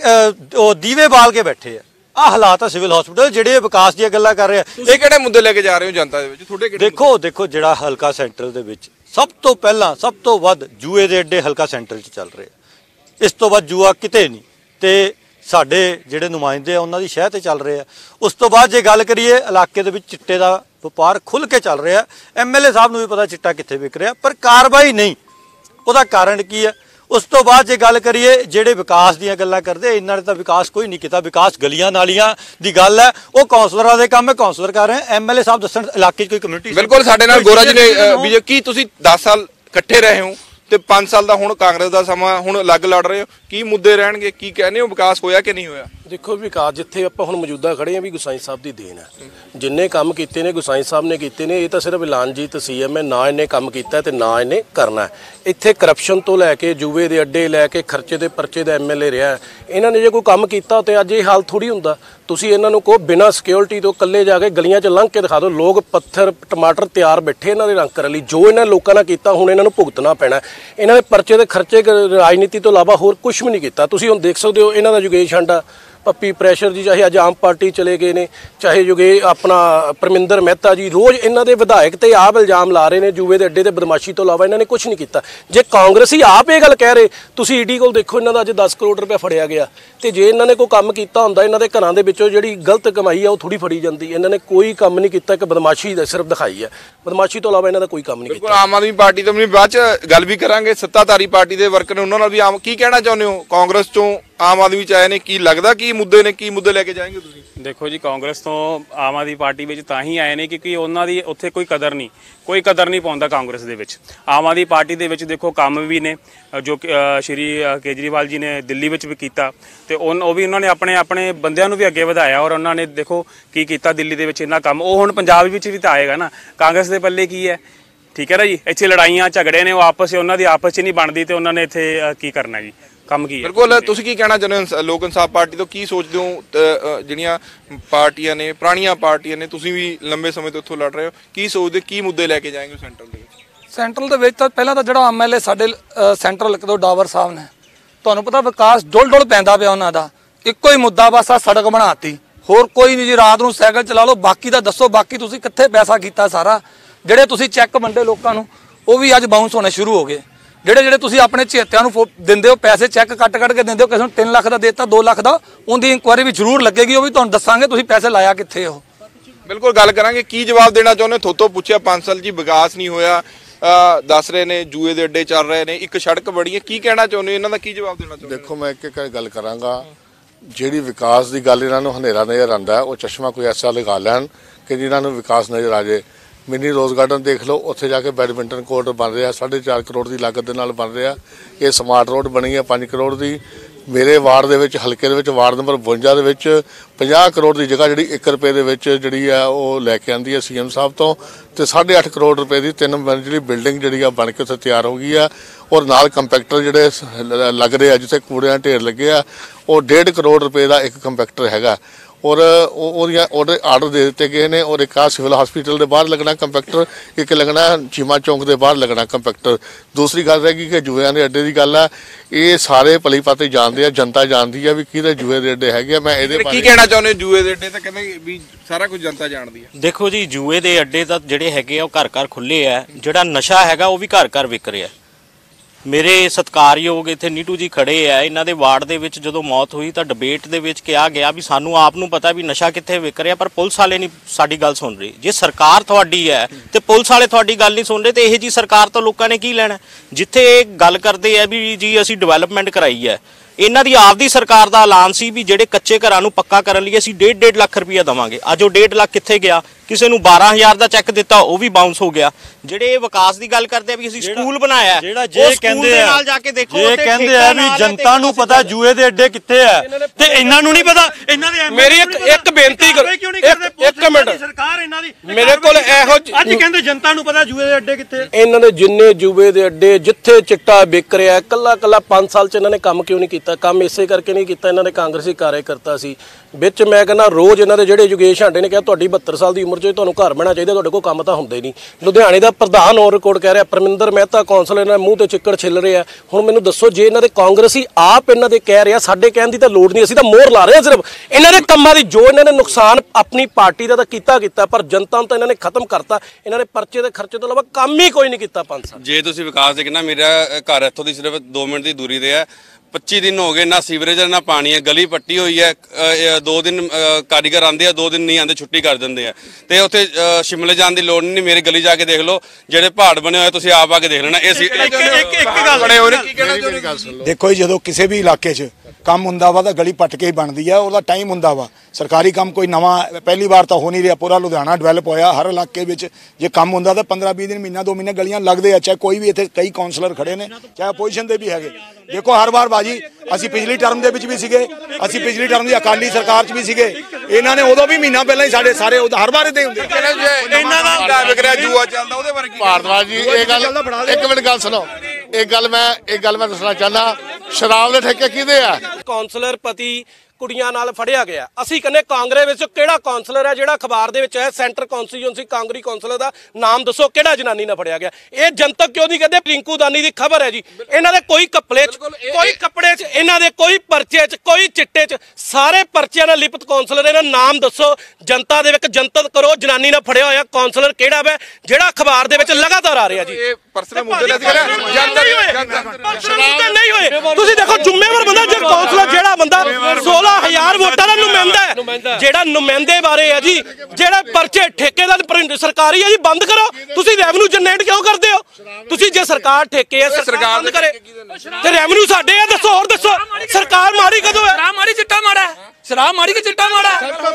ਲੋਕ ਦੀਵੇ ਬਾਲ ਕੇ ਬੈਠੇ ਆ। ਆਹ ਹਾਲਾਤ ਆ ਸਿਵਲ ਹਸਪੀਟਲ। ਜਿਹੜੇ ਵਿਕਾਸ ਦੀਆਂ ਗੱਲਾਂ ਕਰ ਰਹੇ ਆ, ਇਹ ਕਿਹੜੇ ਮੁੱਦੇ ਲੈ ਕੇ ਜਾ ਰਹੇ ਹੋ ਜਨਤਾ ਦੇ ਵਿੱਚ? ਤੁਹਾਡੇ ਦੇਖੋ ਦੇਖੋ ਜਿਹੜਾ ਹਲਕਾ ਸੈਂਟਰ ਦੇ ਵਿੱਚ ਸਭ ਤੋਂ ਪਹਿਲਾਂ ਸਭ ਤੋਂ ਵੱਧ ਜੂਏ ਦੇ ਅੱਡੇ ਹਲਕਾ ਸੈਂਟਰ 'ਚ ਚੱਲ ਰਹੇ ਆ। ਇਸ ਤੋਂ ਬਾਅਦ ਜੂਆ ਕਿਤੇ ਨਹੀਂ, ਤੇ ਸਾਡੇ ਜਿਹੜੇ ਨੁਮਾਇੰਦੇ ਆ ਉਹਨਾਂ ਦੀ ਸ਼ਹਿ ਤੇ ਚੱਲ ਰਹੇ ਆ। ਉਸ ਤੋਂ ਬਾਅਦ ਜੇ ਗੱਲ ਕਰੀਏ ਇਲਾਕੇ ਦੇ ਵਿੱਚ ਚਿੱਟੇ ਦਾ ਵਪਾਰ ਖੁੱਲ੍ਹ ਕੇ ਚੱਲ ਰਿਹਾ। ਐਮ ਐਲ ਏ ਸਾਹਿਬ ਨੂੰ ਵੀ ਪਤਾ ਚਿੱਟਾ ਕਿੱਥੇ ਵਿਕ ਰਿਹਾ, ਪਰ ਕਾਰਵਾਈ ਨਹੀਂ। ਉਹਦਾ ਕਾਰਨ ਕੀ ਹੈ? ਉਸ ਤੋਂ ਬਾਅਦ ਜੇ ਗੱਲ ਕਰੀਏ ਜਿਹੜੇ ਵਿਕਾਸ ਦੀਆਂ ਗੱਲਾਂ ਕਰਦੇ, ਇਹਨਾਂ ਨੇ ਤਾਂ ਵਿਕਾਸ ਕੋਈ ਨਹੀਂ ਕੀਤਾ। ਵਿਕਾਸ ਗਲੀਆਂ ਨਾਲੀਆਂ ਦੀ ਗੱਲ ਹੈ, ਉਹ ਕੌਂਸਲਰਾਂ ਦੇ ਕੰਮ ਹੈ, ਕੌਂਸਲਰ ਕਰ ਰਹੇ। ਐਮ ਐਲ ਏ ਸਾਹਿਬ ਦੱਸਣ ਇਲਾਕੇ 'ਚ ਕੋਈ ਕਮਿਊਨਿਟੀ। ਬਿਲਕੁਲ ਸਾਡੇ ਨਾਲ ਗੋਰਾ ਜੀ ਨੇ ਵੀ ਕੀ ਤੁਸੀਂ ਦਸ ਸਾਲ ਇਕੱਠੇ ਰਹੇ ਹੋ ਤੇ ਪੰਜ ਸਾਲ ਦਾ ਹੁਣ ਕਾਂਗਰਸ ਦਾ ਸਮਾਂ, ਹੁਣ ਅਲੱਗ ਲੜ ਰਹੇ ਹੋ, ਕੀ ਮੁੱਦੇ ਰਹਿਣਗੇ? ਕੀ ਕਹਿੰਦੇ ਹੋ ਵਿਕਾਸ ਹੋਇਆ ਕਿ ਨਹੀਂ ਹੋਇਆ? ਦੇਖੋ ਵਿਕਾਸ ਜਿੱਥੇ ਆਪਾਂ ਹੁਣ ਮੌਜੂਦਾ ਖੜੇ ਆ ਵੀ ਗੁਸਾਈ ਸਾਹਿਬ ਦੀ ਦੇਣ ਹੈ। ਜਿੰਨੇ ਕੰਮ ਕੀਤੇ ਨੇ ਗੁਸਾਈ ਸਾਹਿਬ ਨੇ ਕੀਤੇ ਨੇ। ਇਹ ਤਾਂ ਸਿਰਫ ਐਲਾਨਜੀਤ ਸੀ ਐਮ ਹੈ, ਨਾ ਇਹਨੇ ਕੰਮ ਕੀਤਾ ਤੇ ਨਾ ਇਹਨੇ ਕਰਨਾ ਹੈ। ਇੱਥੇ ਕਰਪਸ਼ਨ ਤੋਂ ਲੈ ਕੇ ਜੂਵੇ ਦੇ ਅੱਡੇ ਲੈ ਕੇ ਖਰਚੇ ਦੇ ਪਰਚੇ ਦਾ ਐਮ ਐਲ ਏ ਰਿਹਾ। ਇਹਨਾਂ ਨੇ ਜੇ ਕੋਈ ਕੰਮ ਕੀਤਾ ਤੇ ਅੱਜ ਇਹ ਹਾਲ ਥੋੜੀ ਹੁੰਦਾ। ਤੁਸੀਂ ਇਹਨਾਂ ਨੂੰ ਕਹੋ ਬਿਨਾਂ ਸਿਕਿਉਰਿਟੀ ਤੋਂ ਇਕੱਲੇ ਜਾ ਕੇ ਗਲੀਆਂ 'ਚ ਲੰਘ ਕੇ ਦਿਖਾ ਦਿਓ, ਲੋਕ ਪੱਥਰ ਟਮਾਟਰ ਤਿਆਰ ਬੈਠੇ ਇਹਨਾਂ ਦੇ ਰੰਗ ਕਰਨ ਲਈ। ਜੋ ਇਹਨਾਂ ਲੋਕਾਂ ਨਾਲ ਕੀਤਾ ਹੁਣ ਇਹਨਾਂ ਨੂੰ ਭੁਗਤਣਾ ਪੈਣਾ। ਇਹਨਾਂ ਦੇ ਪਰਚੇ ਦੇ ਖਰਚੇ ਰਾਜਨੀਤੀ ਤੋਂ ਇਲਾਵਾ ਹੋਰ ਕੁਝ ਵੀ ਨਹੀਂ ਕੀਤਾ। ਤੁਸੀਂ ਹੁਣ ਦੇਖ ਸਕਦੇ ਹੋ ਇਹਨਾਂ ਦਾ ਯੋਗੇਸ਼ ਹਾਂਡਾ, ਪੱਪੀ ਪ੍ਰੈਸ਼ਰ ਜੀ, ਚਾਹੇ ਅੱਜ ਆਮ ਪਾਰਟੀ ਚਲੇ ਗਏ ਨੇ, ਚਾਹੇ ਯੋਗੇ ਆਪਣਾ ਪਰਮਿੰਦਰ ਮਹਿਤਾ ਜੀ, ਰੋਜ਼ ਇਹਨਾਂ ਦੇ ਵਿਧਾਇਕ ਤੇ ਆਪ ਇਲਜ਼ਾਮ ਲਾ ਰਹੇ ਨੇ ਜੂਵੇ ਦੇ ਅੱਡੇ ਤੇ ਬਦਮਾਸ਼ੀ ਤੋਂ ਇਲਾਵਾ ਇਹਨਾਂ ਨੇ ਕੁਝ ਨਹੀਂ ਕੀਤਾ। ਜੇ ਕਾਂਗਰਸੀ ਆਪ ਇਹ ਗੱਲ ਕਹਿ ਰਹੇ, ਤੁਸੀਂ ਈਡੀ ਕੋਲ ਦੇਖੋ, ਇਹਨਾਂ ਦਾ ਅੱਜ ਦਸ ਕਰੋੜ ਰੁਪਏ ਫੜਿਆ ਗਿਆ। ਤੇ ਜੇ ਇਹਨਾਂ ਨੇ ਕੋਈ ਕੰਮ ਕੀਤਾ ਹੁੰਦਾ, ਇਹਨਾਂ ਦੇ ਘਰਾਂ ਦੇ ਵਿੱਚੋਂ ਜਿਹੜੀ ਗਲਤ ਕਮਾਈ ਆ ਉਹ ਥੋੜੀ ਫੜੀ ਜਾਂਦੀ। ਇਹਨਾਂ ਨੇ ਕੋਈ ਕੰਮ ਨਹੀਂ ਕੀਤਾ, ਇੱਕ ਬਦਮਾਸ਼ੀ ਦਾ ਸਿਰਫ ਦਿਖਾਈ ਹੈ। ਬਦਮਾਸ਼ੀ ਤੋਂ ਇਲਾਵਾ ਇਹਨਾਂ ਦਾ ਕੋਈ ਕੰਮ ਨਹੀਂ ਕੀਤਾ। ਆਮ ਆਦਮੀ ਪਾਰਟੀ ਤੋਂ ਵੀ ਬਾਅਦ ਚ ਗੱਲ ਵੀ ਕਰਾਂਗੇ, ਸੱਤਾਧਾਰੀ ਪਾਰਟੀ ਦੇ ਵਰਕਰ ਨੇ, ਉਹਨਾਂ ਨਾਲ ਵੀ ਆਮ ਕੀ ਕਹਿਣਾ ਚਾਹੁੰਦੇ ਹੋ? ਕਾਂਗਰਸ ਚੋਂ ਆਮ ਆਦਮੀ ਚ ਆਏ ਨੇ, ਕੀ ਲੱਗਦਾ ਕੀ ਮੁੱਦੇ ਨੇ, ਕੀ ਮੁੱਦੇ ਲੈ ਕੇ ਜਾਏਂਗੇ ਤੁਸੀਂ? ਦੇਖੋ ਜੀ, ਕਾਂਗਰਸ ਤੋਂ ਆਮ ਆਦਮੀ ਪਾਰਟੀ ਵਿੱਚ ਤਾਂ ਹੀ ਆਏ ਨੇ ਕਿਉਂਕਿ ਉਹਨਾਂ ਦੀ ਉੱਥੇ ਕੋਈ ਕਦਰ ਨਹੀਂ, ਕੋਈ ਕਦਰ ਨਹੀਂ ਪਾਉਂਦਾ ਕਾਂਗਰਸ ਦੇ ਵਿੱਚ। ਆਮ ਆਦਮੀ ਪਾਰਟੀ ਦੇ ਵਿੱਚ ਦੇਖੋ ਕੰਮ ਵੀ ਨੇ ਜੋ ਸ਼੍ਰੀ ਕੇਜਰੀਵਾਲ ਜੀ ਨੇ ਦਿੱਲੀ ਵਿੱਚ ਵੀ ਕੀਤਾ, ਤੇ ਉਹ ਵੀ ਉਹਨਾਂ ਨੇ ਆਪਣੇ ਆਪਣੇ ਬੰਦਿਆਂ ਨੂੰ ਵੀ ਅੱਗੇ ਵਧਾਇਆ। ਔਰ ਉਹਨਾਂ ਨੇ ਦੇਖੋ ਕੀ ਕੀਤਾ ਦਿੱਲੀ ਦੇ ਵਿੱਚ ਇੰਨਾ ਕੰਮ, ਉਹ ਹੁਣ ਪੰਜਾਬ ਵਿੱਚ ਵੀ ਤਾਂ ਆਏਗਾ ਨਾ। ਕਾਂਗਰਸ ਦੇ ਪੱਲੇ ਕੀ ਹੈ? ਠੀਕ ਹੈ ਨਾ ਜੀ, ਇੱਥੇ ਲੜਾਈਆਂ ਝਗੜੇ ਨੇ, ਉਹ ਆਪਸ 'ਚ ਉਹਨਾਂ ਦੀ ਆਪਸ 'ਚ ਨਹੀਂ ਬਣਦੀ, ਤੇ ਉਹਨਾਂ ਨੇ ਇੱਥੇ ਕੀ ਕਰਨਾ ਜੀ, ਕੰਮ ਕੀ ਹੈ? ਬਿਲਕੁਲ। ਤੁਸੀਂ ਕੀ ਕਹਿਣਾ ਚਾਹੁੰਦੇ ਹੋ ਲੋਕ ਇਨਸਾਫ ਪਾਰਟੀ ਤੋਂ? ਕੀ ਸੋਚਦੇ ਹੋ ਜਿਹੜੀਆਂ ਪਾਰਟੀਆਂ ਨੇ, ਪੁਰਾਣੀਆਂ ਪਾਰਟੀਆਂ ਨੇ, ਤੁਸੀਂ ਵੀ ਲੰਬੇ ਸਮੇਂ ਤੋਂ ਇੱਥੋਂ ਲੜ ਰਹੇ ਹੋ, ਕੀ ਸੋਚਦੇ, ਕੀ ਮੁੱਦੇ ਲੈ ਕੇ ਜਾਏਂਗੇ ਸੈਂਟਰਲ ਦੇ ਵਿੱਚ? ਸੈਂਟਰਲ ਦੇ ਵਿੱਚ ਤਾਂ ਪਹਿਲਾਂ ਤਾਂ ਜਿਹੜਾ ਐਮ ਐਲ ਏ ਸਾਡੇ ਸੈਂਟਰਲ ਤੋਂ ਡਾਵਰ ਸਾਹਿਬ ਨੇ, ਤੁਹਾਨੂੰ ਪਤਾ ਵਿਕਾਸ ਡੁੱਲ ਡੁੱਲ ਪੈਂਦਾ ਪਿਆ ਉਹਨਾਂ ਦਾ। ਇੱਕੋ ਹੀ ਮੁੱਦਾ ਬਸ ਆ ਸੜਕ ਬਣਾਤੀ, ਹੋਰ ਕੋਈ ਨਹੀਂ ਜੀ। ਰਾਤ ਨੂੰ ਸਾਈਕਲ ਚਲਾ ਲਓ, ਬਾਕੀ ਦਾ ਦੱਸੋ, ਬਾਕੀ ਤੁਸੀਂ ਕਿੱਥੇ ਪੈਸਾ ਕੀਤਾ ਸਾਰਾ? ਜਿਹੜੇ ਤੁਸੀਂ ਚੈੱਕ ਵੰਡੇ ਲੋਕਾਂ ਨੂੰ, ਉਹ ਵੀ ਅੱਜ ਬਾਉਂਸ ਹੋਣੇ ਸ਼ੁਰੂ ਹੋ ਗਏ। ਜਿਹੜੇ ਜਿਹੜੇ ਤੁਸੀਂ ਆਪਣੇ ਚੇਤਿਆਂ ਨੂੰ ਫੋ- ਦਿੰਦੇ ਹੋ ਪੈਸੇ, ਚੈੱਕ ਕੱਟ ਕੱਟ ਕੇ ਦਿੰਦੇ ਹੋ, ਕਿਸੇ ਨੂੰ ਤਿੰਨ ਲੱਖ ਦਾ ਦੇਤਾ, ਦੋ ਲੱਖ ਦਾ, ਉਹਦੀ ਇਨਕੁਆਇਰੀ ਵੀ ਜ਼ਰੂਰ ਲੱਗੇਗੀ, ਉਹ ਵੀ ਤੁਹਾਨੂੰ ਦੱਸਾਂਗੇ ਤੁਸੀਂ ਪੈਸੇ ਲਾਇਆ ਕਿੱਥੇ ਹੋ। ਬਿਲਕੁਲ ਗੱਲ ਕਰਾਂਗੇ। ਕੀ ਜਵਾਬ ਦੇਣਾ ਚਾਹੁੰਦੇ? ਥੋਤੋਂ ਪੁੱਛਿਆ ਪੰਜ ਸਾਲ ਜੀ ਵਿਕਾਸ ਨਹੀਂ ਹੋਇਆ, ਅਹ ਦੱਸ ਰਹੇ ਨੇ ਜੂਏ ਦੇ ਅੱਡੇ ਚੱਲ ਰਹੇ ਨੇ, ਇੱਕ ਸੜਕ ਬਣੀ ਹੈ, ਕੀ ਕਹਿਣਾ ਚਾਹੁੰਦੇ? ਇਹਨਾਂ ਦਾ ਕੀ ਜਵਾਬ ਦੇਣਾ ਚਾਹੁੰਦੇ? ਦੇਖੋ ਮੈਂ ਇੱਕ ਇੱਕ ਗੱਲ ਕਰਾਂਗਾ। ਜਿਹੜੀ ਵਿਕਾਸ ਦੀ ਗੱਲ ਇਹਨਾਂ ਨੂੰ ਹਨੇਰਾ ਨਜ਼ਰ ਆਉਂਦਾ, ਉਹ ਚਸ਼ਮਾ ਕੋਈ ਐਸਾ ਲਗਾ ਲੈਣ ਕਿ ਜਿਨ੍ਹਾਂ ਨੂੰ ਵਿਕਾਸ ਨਜ਼ਰ ਆ ਜਾਏ। ਮਿਨੀ ਰੋਜ਼ ਗਾਰਡਨ ਦੇਖ ਲਓ, ਉੱਥੇ ਜਾ ਕੇ ਬੈਡਮਿੰਟਨ ਕੋਰਟ ਬਣ ਰਿਹਾ, ਸਾਢੇ ਚਾਰ ਕਰੋੜ ਦੀ ਲਾਗਤ ਦੇ ਨਾਲ ਬਣ ਰਿਹਾ। ਇਹ ਸਮਾਰਟ ਰੋਡ ਬਣੀ ਹੈ ਪੰਜ ਕਰੋੜ ਦੀ। ਮੇਰੇ ਵਾਰਡ ਦੇ ਵਿੱਚ, ਹਲਕੇ ਦੇ ਵਿੱਚ, ਵਾਰਡ ਨੰਬਰ ਬਵੰਜਾ ਦੇ ਵਿੱਚ ਪੰਜਾਹ ਕਰੋੜ ਦੀ ਜਗ੍ਹਾ ਜਿਹੜੀ ਇੱਕ ਰੁਪਏ ਦੇ ਵਿੱਚ ਜਿਹੜੀ ਆ ਉਹ ਲੈ ਕੇ ਆਂਦੀ ਹੈ ਸੀਐਮ ਸਾਹਿਬ ਤੋਂ, ਤੇ ਸਾਢੇ ਅੱਠ ਕਰੋੜ ਰੁਪਏ ਦੀ ਤਿੰਨ ਮੰਜ਼ਿਲੀ ਬਿਲਡਿੰਗ ਜਿਹੜੀ ਆ ਬਣ ਕੇ ਉੱਥੇ ਤਿਆਰ ਹੋ ਗਈ ਆ। ਔਰ ਨਾਲ ਕੰਪੈਕਟਰ ਜਿਹੜੇ ਲ- ਲੱਗ ਰਹੇ ਆ, ਜਿੱਥੇ ਕੂੜਿਆਂ ਢੇਰ ਲੱਗੇ ਆ, ਉਹ ਡੇਢ ਕਰੋੜ ਰੁਪਏ ਦਾ ਇੱਕ ਕੰਪੈਕਟਰ ਹੈਗਾ। ਔਰ ਉਹ ਉਹਦੀਆਂ ਆਰਡਰ ਆਰਡਰ ਦੇ ਦਿੱਤੇ ਗਏ ਨੇ। ਔਰ ਇੱਕ ਆ ਸਿਵਲ ਹਸਪੀਟਲ ਦੇ ਬਾਹਰ ਲੱਗਣਾ ਕੰਪੈਕਟਰ, ਇੱਕ ਲੱਗਣਾ ਚੀਮਾ ਚੌਂਕ ਦੇ ਬਾਹਰ ਲੱਗਣਾ ਕੰਪੈਕਟਰ। ਦੂਸਰੀ ਗੱਲ ਰਹਿ ਗਈ ਕਿ ਜੂਇਆਂ ਦੇ ਅੱਡੇ ਦੀ ਗੱਲ ਆ। ਇਹ ਸਾਰੇ ਭਲੀ ਭਾਂਤੀ ਜਾਣਦੇ ਆ, ਜਨਤਾ ਜਾਣਦੀ ਆ ਵੀ ਕਿਹਦੇ ਜੂਏ ਦੇ ਅੱਡੇ ਹੈਗੇ ਆ। ਮੈਂ ਇਹਦੇ ਕੀ ਕਹਿਣਾ ਚਾਹੁੰਦੇ? ਜੂਏ ਦੇ ਅੱਡੇ ਤਾਂ ਕਹਿੰਦੇ ਵੀ ਸਾਰਾ ਕੁਝ ਜਨਤਾ ਜਾਣਦੀ ਹੈ। ਦੇਖੋ ਜੀ, ਜੂਏ ਦੇ ਅੱਡੇ ਤਾਂ ਜਿਹੜੇ ਹੈਗੇ ਆ ਉਹ ਘਰ ਘਰ ਖੁੱਲੇ ਆ। ਜਿਹੜਾ ਨਸ਼ਾ ਹੈਗਾ ਉਹ ਵੀ ਘਰ ਘਰ ਵਿਕ ਰਿਹਾ। ਮੇਰੇ ਸਤਿਕਾਰਯੋਗ ਇੱਥੇ ਨੀਟੂ ਜੀ ਖੜੇ ਆ, ਇਹਨਾਂ ਦੇ ਵਾਰਡ ਦੇ ਵਿੱਚ ਜਦੋਂ ਮੌਤ ਹੋਈ ਤਾਂ ਡਿਬੇਟ ਦੇ ਵਿੱਚ ਕਿਹਾ ਗਿਆ ਵੀ ਸਾਨੂੰ ਆਪ ਨੂੰ ਪਤਾ ਵੀ ਨਸ਼ਾ ਕਿੱਥੇ ਵਿਕ ਰਿਹਾ, ਪਰ ਪੁਲਿਸ ਵਾਲੇ ਨਹੀਂ ਸਾਡੀ ਗੱਲ ਸੁਣ ਰਹੇ। ਜੇ ਸਰਕਾਰ ਤੁਹਾਡੀ ਹੈ ਤੇ ਪੁਲਿਸ ਵਾਲੇ ਤੁਹਾਡੀ ਗੱਲ ਨਹੀਂ ਸੁਣ ਰਹੇ, ਤੇ ਇਹ ਜੀ ਸਰਕਾਰ ਤੋਂ ਲੋਕਾਂ ਨੇ ਕੀ ਲੈਣਾ? ਜਿੱਥੇ ਇਹ ਗੱਲ ਕਰਦੇ ਆ ਵੀ ਜੀ ਅਸੀਂ ਡਿਵੈਲਪਮੈਂਟ ਕਰਾਈ ਹੈ, ਇਹਨਾਂ ਦੀ ਆਪਦੀ ਸਰਕਾਰ ਦਾ ਐਲਾਨ ਸੀ ਵੀ ਜਿਹੜੇ ਕੱਚੇ ਘਰਾਂ ਨੂੰ ਪੱਕਾ ਕਰਨ ਲਈ ਅਸੀਂ ਡੇਢ ਡੇਢ ਲੱਖ ਰੁਪਇਆ ਦੇਵਾਂਗੇ। ਅੱਜ ਉਹ ਡੇਢ ਲੱਖ ਕਿੱਥੇ ਗਿਆ? ਕਿਸੇ ਨੂੰ ਬਾਰਾਂ ਹਜ਼ਾਰ ਦਾ ਚੈੱਕ ਦਿੱਤਾ, ਉਹ ਵੀ ਬਾਉਂਸ ਹੋ ਗਿਆ। ਜਿਹੜੇ ਇਹ ਵਿਕਾਸ ਦੀ ਗੱਲ ਕਰਦੇ ਆ ਵੀ ਅਸੀਂ ਸਕੂਲ ਬਣਾਇਆ, ਜਿਹੜਾ ਜੇ ਕਹਿੰਦੇ ਆ ਨਾਲ ਜਾ ਕੇ ਦੇਖੋ, ਜੇ ਕਹਿੰਦੇ ਆ ਵੀ ਜਨਤਾ ਨੂੰ ਪਤਾ ਜੂਏ ਦੇ ਅੱਡੇ ਕਿੱਥੇ ਆ, ਤੇ ਇਹਨਾਂ ਨੂੰ ਨਹੀਂ ਪਤਾ। ਇਹਨਾਂ ਦੇ ਮੇਰੀ ਇੱਕ ਇੱਕ ਬੇਨਤੀ ਕਰੋ, ਇੱਕ ਇੱਕ ਮਿੰਟ। ਸਰਕਾਰ ਇਹਨਾਂ ਦੀ ਮੇਰੇ ਕੋਲ ਇਹੋ ਅੱਜ ਕਹਿੰਦੇ ਜਨਤਾ ਨੂੰ ਪਤਾ ਜੂਏ ਦੇ ਅੱਡੇ ਕਿੱਥੇ। ਇਹਨਾਂ ਦੇ ਜਿੰਨੇ ਜੂਏ ਦੇ ਅੱਡੇ, ਜਿੱਥੇ ਚਿੱਟਾ ਵਿਕ ਰਿਹਾ, ਕੱਲਾ ਕੱਲਾ ਪੰਜ ਸਾਲ ਚ ਇਹਨਾਂ ਨੇ ਕੰਮ ਕਿਉਂ ਨਹੀਂ ਕੀਤਾ? ਕੰਮ ਇਸੇ ਕਰਕੇ ਨਹੀਂ ਕੀਤਾ, ਇਹਨਾਂ ਦੇ ਕਾਂਗਰਸੀ ਕਾਰਜਕਰਤਾ ਸੀ ਵਿੱਚ। ਮੈਂ ਕਹਿੰਦਾ ਰੋਜ਼ ਇਹਨਾਂ ਦੇ ਜਿਹੜੇ ਯੋਗੇਸ਼ ਹਾਂਡੇ ਨੇ ਕਿਹਾ ਤੁਹਾਡੀ ਬਹੱਤਰ ਸਾਲ ਦੀ ਉਮਰ 'ਚ ਤੁਹਾਨੂੰ ਘਰ ਬਣਾਉਣਾ ਚਾਹੀਦਾ, ਤੁਹਾਡੇ ਕੋਲ ਕੰਮ ਤਾਂ ਹੁੰਦੇ ਨਹੀਂ। ਲੁਧਿਆਣੇ ਦਾ ਪ੍ਰਧਾਨ ਔਨ ਰਿਕਾਰਡ ਕਹਿ ਰਿਹਾ, ਪਰਮਿੰਦਰ ਮਹਿਤਾ ਕੌਂਸਲਰ ਇਹਨਾਂ ਮੂੰਹ ਤੇ ਚਿੱਕੜ ਛਿੱਲ ਰਿਹਾ। ਹੁਣ ਮੈਨੂੰ ਦੱਸੋ, ਜੇ ਇਹਨਾਂ ਦੇ ਕਾਂਗਰਸੀ ਆਪ ਇਹਨਾਂ ਦੇ ਕਹਿ ਰਿਹਾ, ਸਾਡੇ ਕਹਿਣ ਦੀ ਤਾਂ ਲੋੜ ਨਹੀਂ, ਅਸੀਂ ਤਾਂ ਮੋਹਰ ਲਾ ਰਹੇ ਹਾਂ ਸਿਰਫ ਇਹਨਾਂ ਦੇ ਕੰਮਾਂ ਦੀ। ਜੋ ਇਹਨਾਂ ਨੇ ਨੁਕਸਾਨ ਆਪਣੀ ਪਾਰਟੀ ਦਾ ਤਾਂ ਕੀਤਾ ਕੀਤਾ, ਪਰ ਜਨਤਾ ਨੂੰ ਤਾਂ ਇਹਨਾਂ ਨੇ ਖਤਮ ਕਰਤਾ। ਇਹਨਾਂ ਨੇ ਪਰਚੇ ਦੇ ਖਰਚੇ ਤੋਂ ਇਲਾਵਾ ਕੰਮ ਹੀ ਕੋਈ ਨਹੀਂ ਕੀਤਾ ਪੰਜ ਸਾਲ। ਜੇ ਤੁਸੀਂ ਵਿਕਾਸ ਦੇਖਣਾ, ਮੇਰਾ ਘਰ ਇੱਥੋਂ ਦੀ ਸਿਰਫ ਦੋ ਮਿੰਟ ਦੀ ਦੂਰੀ ਤੇ ਹੈ। ਪੱਚੀ ਦਿਨ ਹੋ ਗਏ, ਨਾ ਸੀਵਰੇਜ ਨਾ ਪਾਣੀ ਹੈ, ਗਲੀ ਪੱਟੀ ਹੋਈ ਹੈ। ਦੋ ਦਿਨ ਕਾਰੀਗਰ ਆਉਂਦੇ ਆ, ਦੋ ਦਿਨ ਨਹੀਂ ਆਉਂਦੇ, ਛੁੱਟੀ ਕਰ ਦਿੰਦੇ ਆ। ਤੇ ਉੱਥੇ ਸ਼ਿਮਲੇ ਜਾਣ ਦੀ ਲੋੜ ਨਹੀਂ, ਮੇਰੀ ਗਲੀ ਜਾ ਕੇ ਦੇਖ ਲਓ, ਜਿਹੜੇ ਪਹਾੜ ਬਣੇ ਹੋਏ ਤੁਸੀਂ ਆਪ ਆ ਕੇ ਦੇਖ ਲੈਣਾ। ਇਹ ਇੱਕ ਗੱਲ ਬਣੇ ਹੋਏ ਨੇ, ਕੀ ਕਹਿਣਾ ਚਾਹੁੰਦੇ? ਦੇਖੋ ਜੀ, ਜਦੋਂ ਕਿਸੇ ਵੀ ਇਲਾਕੇ 'ਚ ਕੰਮ ਹੁੰਦਾ ਵਾ ਤਾਂ ਗਲੀ ਪੱਟ ਕੇ ਹੀ ਬਣਦੀ ਆ, ਉਹਦਾ ਟਾਈਮ ਹੁੰਦਾ ਵਾ। ਸਰਕਾਰੀ ਕੰਮ ਕੋਈ ਨਵਾਂ ਪਹਿਲੀ ਵਾਰ ਤਾਂ ਹੋ ਨਹੀਂ ਰਿਹਾ, ਪੂਰਾ ਲੁਧਿਆਣਾ ਡਿਵੈਲਪ ਹੋਇਆ। ਹਰ ਇਲਾਕੇ ਵਿੱਚ ਜੇ ਕੰਮ ਹੁੰਦਾ ਤਾਂ ਪੰਦਰਾਂ ਵੀਹ ਦਿਨ, ਮਹੀਨਾ ਦੋ ਮਹੀਨੇ ਗਲੀਆਂ ਲੱਗਦੇ ਆ। ਚਾਹੇ ਕੋਈ ਵੀ, ਇੱਥੇ ਕਈ ਕਾਉਂਸਲਰ ਖੜੇ ਨੇ, ਚਾਹੇ ਆਪੋਜੀਸ਼ਨ ਦੇ ਵੀ ਹੈਗੇ। ਦੇਖੋ ਹਰ ਵਾਰ ਬਾਜੀ, ਅਸੀਂ ਪਿਛਲੀ ਟਰਮ ਦੇ ਵਿੱਚ ਵੀ ਸੀਗੇ, ਅਸੀਂ ਪਿਛਲੀ ਟਰਮ ਦੀ ਅਕਾਲੀ ਸਰਕਾਰ 'ਚ ਵੀ ਸੀਗੇ। ਇਹਨਾਂ ਨੇ ਉਦੋਂ ਵੀ ਮਹੀਨਾ ਪਹਿਲਾਂ ਹੀ ਸਾਡੇ ਸਾਰੇ ਹਰ ਵਾਰ ਇਦਾਂ ਹੀ ਹੁੰਦੇ। ਇਹਨਾਂ ਦਾ ਵਿਕ ਰਿਹਾ ਜੂਆ ਚੱਲਦਾ, ਉਹਦੇ ਬਾਰੇ ਕੀ? ਭਾਰਦਵਾਜ ਜੀ, ਇਹ ਗੱਲ ਇੱਕ ਮਿੰਟ ਗੱਲ ਸੁਣੋ। ਇਹ ਗੱਲ ਮੈਂ ਇੱਕ ਗੱਲ ਮੈਂ ਦੱਸਣਾ ਚਾਹੁੰਦਾ, ਸ਼ਰਾਬ ਦੇ ਠੇਕੇ ਕਿਹਦੇ ਆ? ਕੌਂਸਲਰ ਪਤੀ ਕੁੜੀਆਂ ਨਾਲ ਫੜਿਆ ਗਿਆ। ਅਸੀਂ ਕਹਿੰਦੇ ਕਾਂਗਰਸ ਵਿੱਚ ਕਿਹੜਾ ਕੌਂਸਲਰ ਹੈ ਜਿਹੜਾ ਅਖਬਾਰ ਦੇ ਵਿੱਚ ਹੈ ਸੈਂਟਰ ਕੌਂਸਟੀਚੁਐਂਸੀ ਕਾਂਗਰੀ ਕੌਂਸਲਰ ਦਾ ਨਾਮ ਦੱਸੋ, ਕਿਹੜਾ ਜਨਾਨੀ ਨਾਲ ਫੜਿਆ ਗਿਆ? ਇਹ ਜਨਤਕ ਕਿਉਂ ਨਹੀਂ ਕਹਿੰਦੇ? ਰਿੰਕੂ ਦਾਨੀ ਦੀ ਖਬਰ ਹੈ ਜੀ। ਇਹਨਾਂ ਦੇ ਕੋਈ ਕੱਪੜੇ 'ਚ, ਕੋਈ ਕੱਪੜੇ 'ਚ, ਇਹਨਾਂ ਦੇ ਕੋਈ ਪਰਚੇ 'ਚ, ਕੋਈ ਚਿੱਟੇ 'ਚ, ਸਾਰੇ ਪਰਚਿਆਂ ਨਾਲ ਲਿਪਤ ਕੌਂਸਲਰ। ਇਹਨਾਂ ਨਾਮ ਦੱਸੋ, ਜਨਤਾ ਦੇ ਵਿੱਚ ਜਨਤਕ ਕਰੋ, ਜਨਾਨੀ ਨਾਲ ਫੜਿਆ ਹੋਇਆ ਕੌਂਸਲਰ ਕਿਹੜਾ ਵਾ ਜਿਹੜਾ ਅਖਬਾਰ ਦੇ ਵਿੱਚ ਲਗਾਤਾਰ ਆ ਰਿਹਾ ਜੀ। ਇਹ ਪਰਸਨਲ ਮੁੱਦੇ ਲੈ ਕੇ ਜਨਤਾ ਨਹੀਂ ਹੋਏ। ਤੁਸੀਂ ਦੇਖੋ, ਜ਼ਿੰਮੇਵਾਰ ਬੰਦਾ ਜੇ ਕੌਂਸਲਰ, ਜਿਹੜਾ ਬੰਦਾ ਸੋਲਾਂ ਹਜ਼ਾਰ ਵੋਟਾਂ ਦਾ ਨੁਮਾਇੰਦਾ ਹੈ, ਜਿਹੜਾ ਨੁਮਾਇੰਦੇ ਬਾਰੇ ਹੈ ਜੀ, ਜਿਹੜਾ ਪਰਚੇ ਠੇਕੇਦਾਰ ਸਰਕਾਰੀ ਹੈ ਜੀ, ਬੰਦ ਕਰੋ। ਤੁਸੀਂ ਰੈਵਨਿਊ ਜਨਰੇਟ ਕਿਉਂ ਕਰਦੇ ਹੋ? ਤੁਸੀਂ ਜੇ ਸਰਕਾਰ ਠੇਕੇ ਹੈ, ਸਰਕਾਰ ਬੰਦ ਕਰੇ ਤੇ ਰੈਵਨਿਊ ਸਾਡੇ ਆ। ਦੱਸੋ, ਹੋਰ ਦੱਸੋ, ਸਰਕਾਰ ਮਾੜੀ ਕਦੋਂ ਹੈ? ਸ਼ਰਾਬ ਮਾੜੀ, ਚਿੱਟਾ ਮਾੜਾ, ਸ਼ਰਾਬ ਮਾੜੀ ਕਿ ਚਿੱਟਾ ਮਾੜਾ?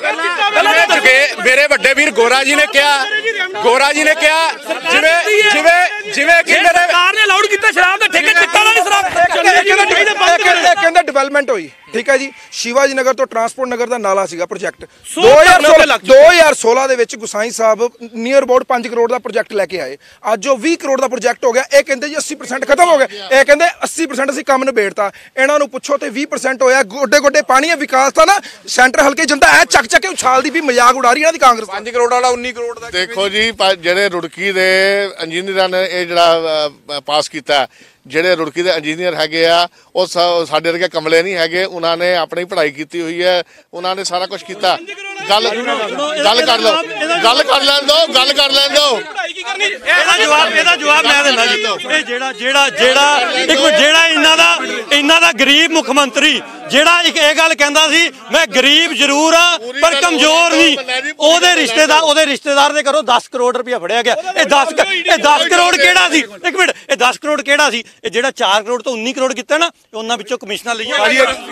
ਮੇਰੇ ਵੱਡੇ ਵੀਰ ਗੋਰਾ ਜੀ ਨੇ ਕਿਹਾ, ਗੋਰਾ ਜੀ ਨੇ ਕਿਹਾ ਜਿਵੇਂ ਜਿਵੇਂ ਜਿਵੇਂ ਕਿ ਮੇਰੇ ਸਰਕਾਰ ਨੇ ਅਲਾਉਡ ਕੀਤਾ ਸ਼ਰਾਬ ਦਾ ਠੇਕੇ, ਚਿੱਟਾ ਦਾ ਸ਼ਰਾਬ ਕਹਿੰਦੇ ਡਿਵੈਲਪਮੈਂਟ ਹੋਈ। ਠੀਕ ਹੈ ਜੀ, ਸ਼ਿਵਾਜੀ ਨਗਰ ਤੋਂ ਟਰਾਂਸਪੋਰਟ ਨਗਰ ਦਾ ਨਾਲਾ ਸੀਗਾ ਪ੍ਰੋਜੈਕਟ ਦੋ ਹਜ਼ਾਰ ਸੋਲਾਂ ਦੇ ਵਿੱਚ ਗੁਸਾਈ ਸਾਹਿਬ ਨੀਅਰ ਅਬਾਊਟ ਪੰਜ ਕਰੋੜ ਦਾ ਪ੍ਰੋਜੈਕਟ ਲੈ ਕੇ ਆਏ। ਅੱਜ ਉਹ ਵੀਹ ਕਰੋੜ ਦਾ ਪ੍ਰੋਜੈਕਟ ਹੋ ਗਿਆ। ਇਹ ਕਹਿੰਦੇ ਜੀ ਅੱਸੀ ਪਰਸੈਂਟ ਖਤਮ ਹੋ ਗਿਆ, ਇਹ ਕਹਿੰਦੇ ਅੱਸੀ ਪਰਸੈਂਟ ਅਸੀਂ ਕੰਮ ਨਿਬੇੜਤਾ। ਇਹਨਾਂ ਨੂੰ ਪੁੱਛੋ ਤੇ ਵੀਹ ਪਰਸੈਂਟ ਹੋਇਆ। ਗੋਡੇ ਗੋਡੇ ਪਾਣੀ ਹੈ। ਵਿਕਾਸ ਤਾਂ ਨਾ ਸੈਂਟਰ ਹਲਕੇ ਜਨਤਾ ਐ ਚੱਕ ਚੱਕ ਕੇ ਉਛਾਲਦੀ ਵੀ, ਮਜ਼ਾਕ ਉਡਾ ਰਹੀ ਇਹਨਾਂ ਦੀ ਕਾਂਗਰਸ। ਪੰਜ ਕਰੋੜ ਵਾਲਾ ਉੱਨੀ ਕਰੋੜ ਦਾ ਦੇਖੋ ਜੀ, ਜਿਹੜੇ ਰੁੜਕੀ ਦੇ ਇੰਜੀਨੀਅਰਾਂ ਨੇ ਇਹ ਜਿਹੜਾ ਪਾਸ ਕੀਤਾ, ਜਿਹੜੇ ਰੁੜਕੀ ਦੇ ਇੰਜੀਨੀਅਰ ਹੈਗੇ ਆ, ਉਹ ਸਾਡੇ ਵਰਗੇ ਕਮਲੇ ਨਹੀਂ ਹੈਗੇ। ਉਹਨਾਂ ਨੇ ਆਪਣੀ ਪੜ੍ਹਾਈ ਕੀਤੀ ਹੋਈ ਹੈ, ਉਹਨਾਂ ਨੇ ਸਾਰਾ ਕੁਝ ਕੀਤਾ। ਗੱਲ ਗੱਲ ਕਰ ਲਓ ਗੱਲ ਕਰ ਲੈਣ ਦਿਓ ਗੱਲ ਕਰ ਲੈਣ ਦਿਓ ਇਹਦਾ ਜਵਾਬ ਇਹਦਾ ਜਵਾਬ ਮੈਂ ਦਿੰਦਾ ਜੀ ਇਹ ਜਿਹੜਾ ਜਿਹੜਾ ਜਿਹੜਾ ਇੱਕ ਜਿਹੜਾ ਇਹਨਾਂ ਦਾ ਇਹਨਾਂ ਦਾ ਗਰੀਬ ਮੁੱਖ ਮੰਤਰੀ ਜਿਹੜਾ ਇੱਕ ਇਹ ਗੱਲ ਕਹਿੰਦਾ ਸੀ ਮੈਂ ਗਰੀਬ ਜ਼ਰੂਰ ਆ ਪਰ ਕਮਜ਼ੋਰ ਨਹੀਂ ਉਹਦੇ ਰਿਸ਼ਤੇਦਾਰ ਉਹਦੇ ਰਿਸ਼ਤੇਦਾਰ ਦੇ ਘਰੋਂ ਦਸ ਕਰੋੜ ਰੁਪਇਆ ਫੜਿਆ ਗਿਆ ਇਹ ਦਸ ਇਹ ਦਸ ਕਰੋੜ ਕਿਹੜਾ ਸੀ ਇੱਕ ਮਿੰਟ ਇਹ ਦਸ ਕਰੋੜ ਕਿਹੜਾ ਸੀ ਇਹ ਜਿਹੜਾ ਚਾਰ ਕਰੋੜ ਤੋਂ ਉੱਨੀ ਕਰੋੜ ਕੀਤਾ ਨਾ ਉਹਨਾਂ ਵਿੱਚੋਂ ਕਮਿਸ਼ਨਾਂ ਲਈਆਂ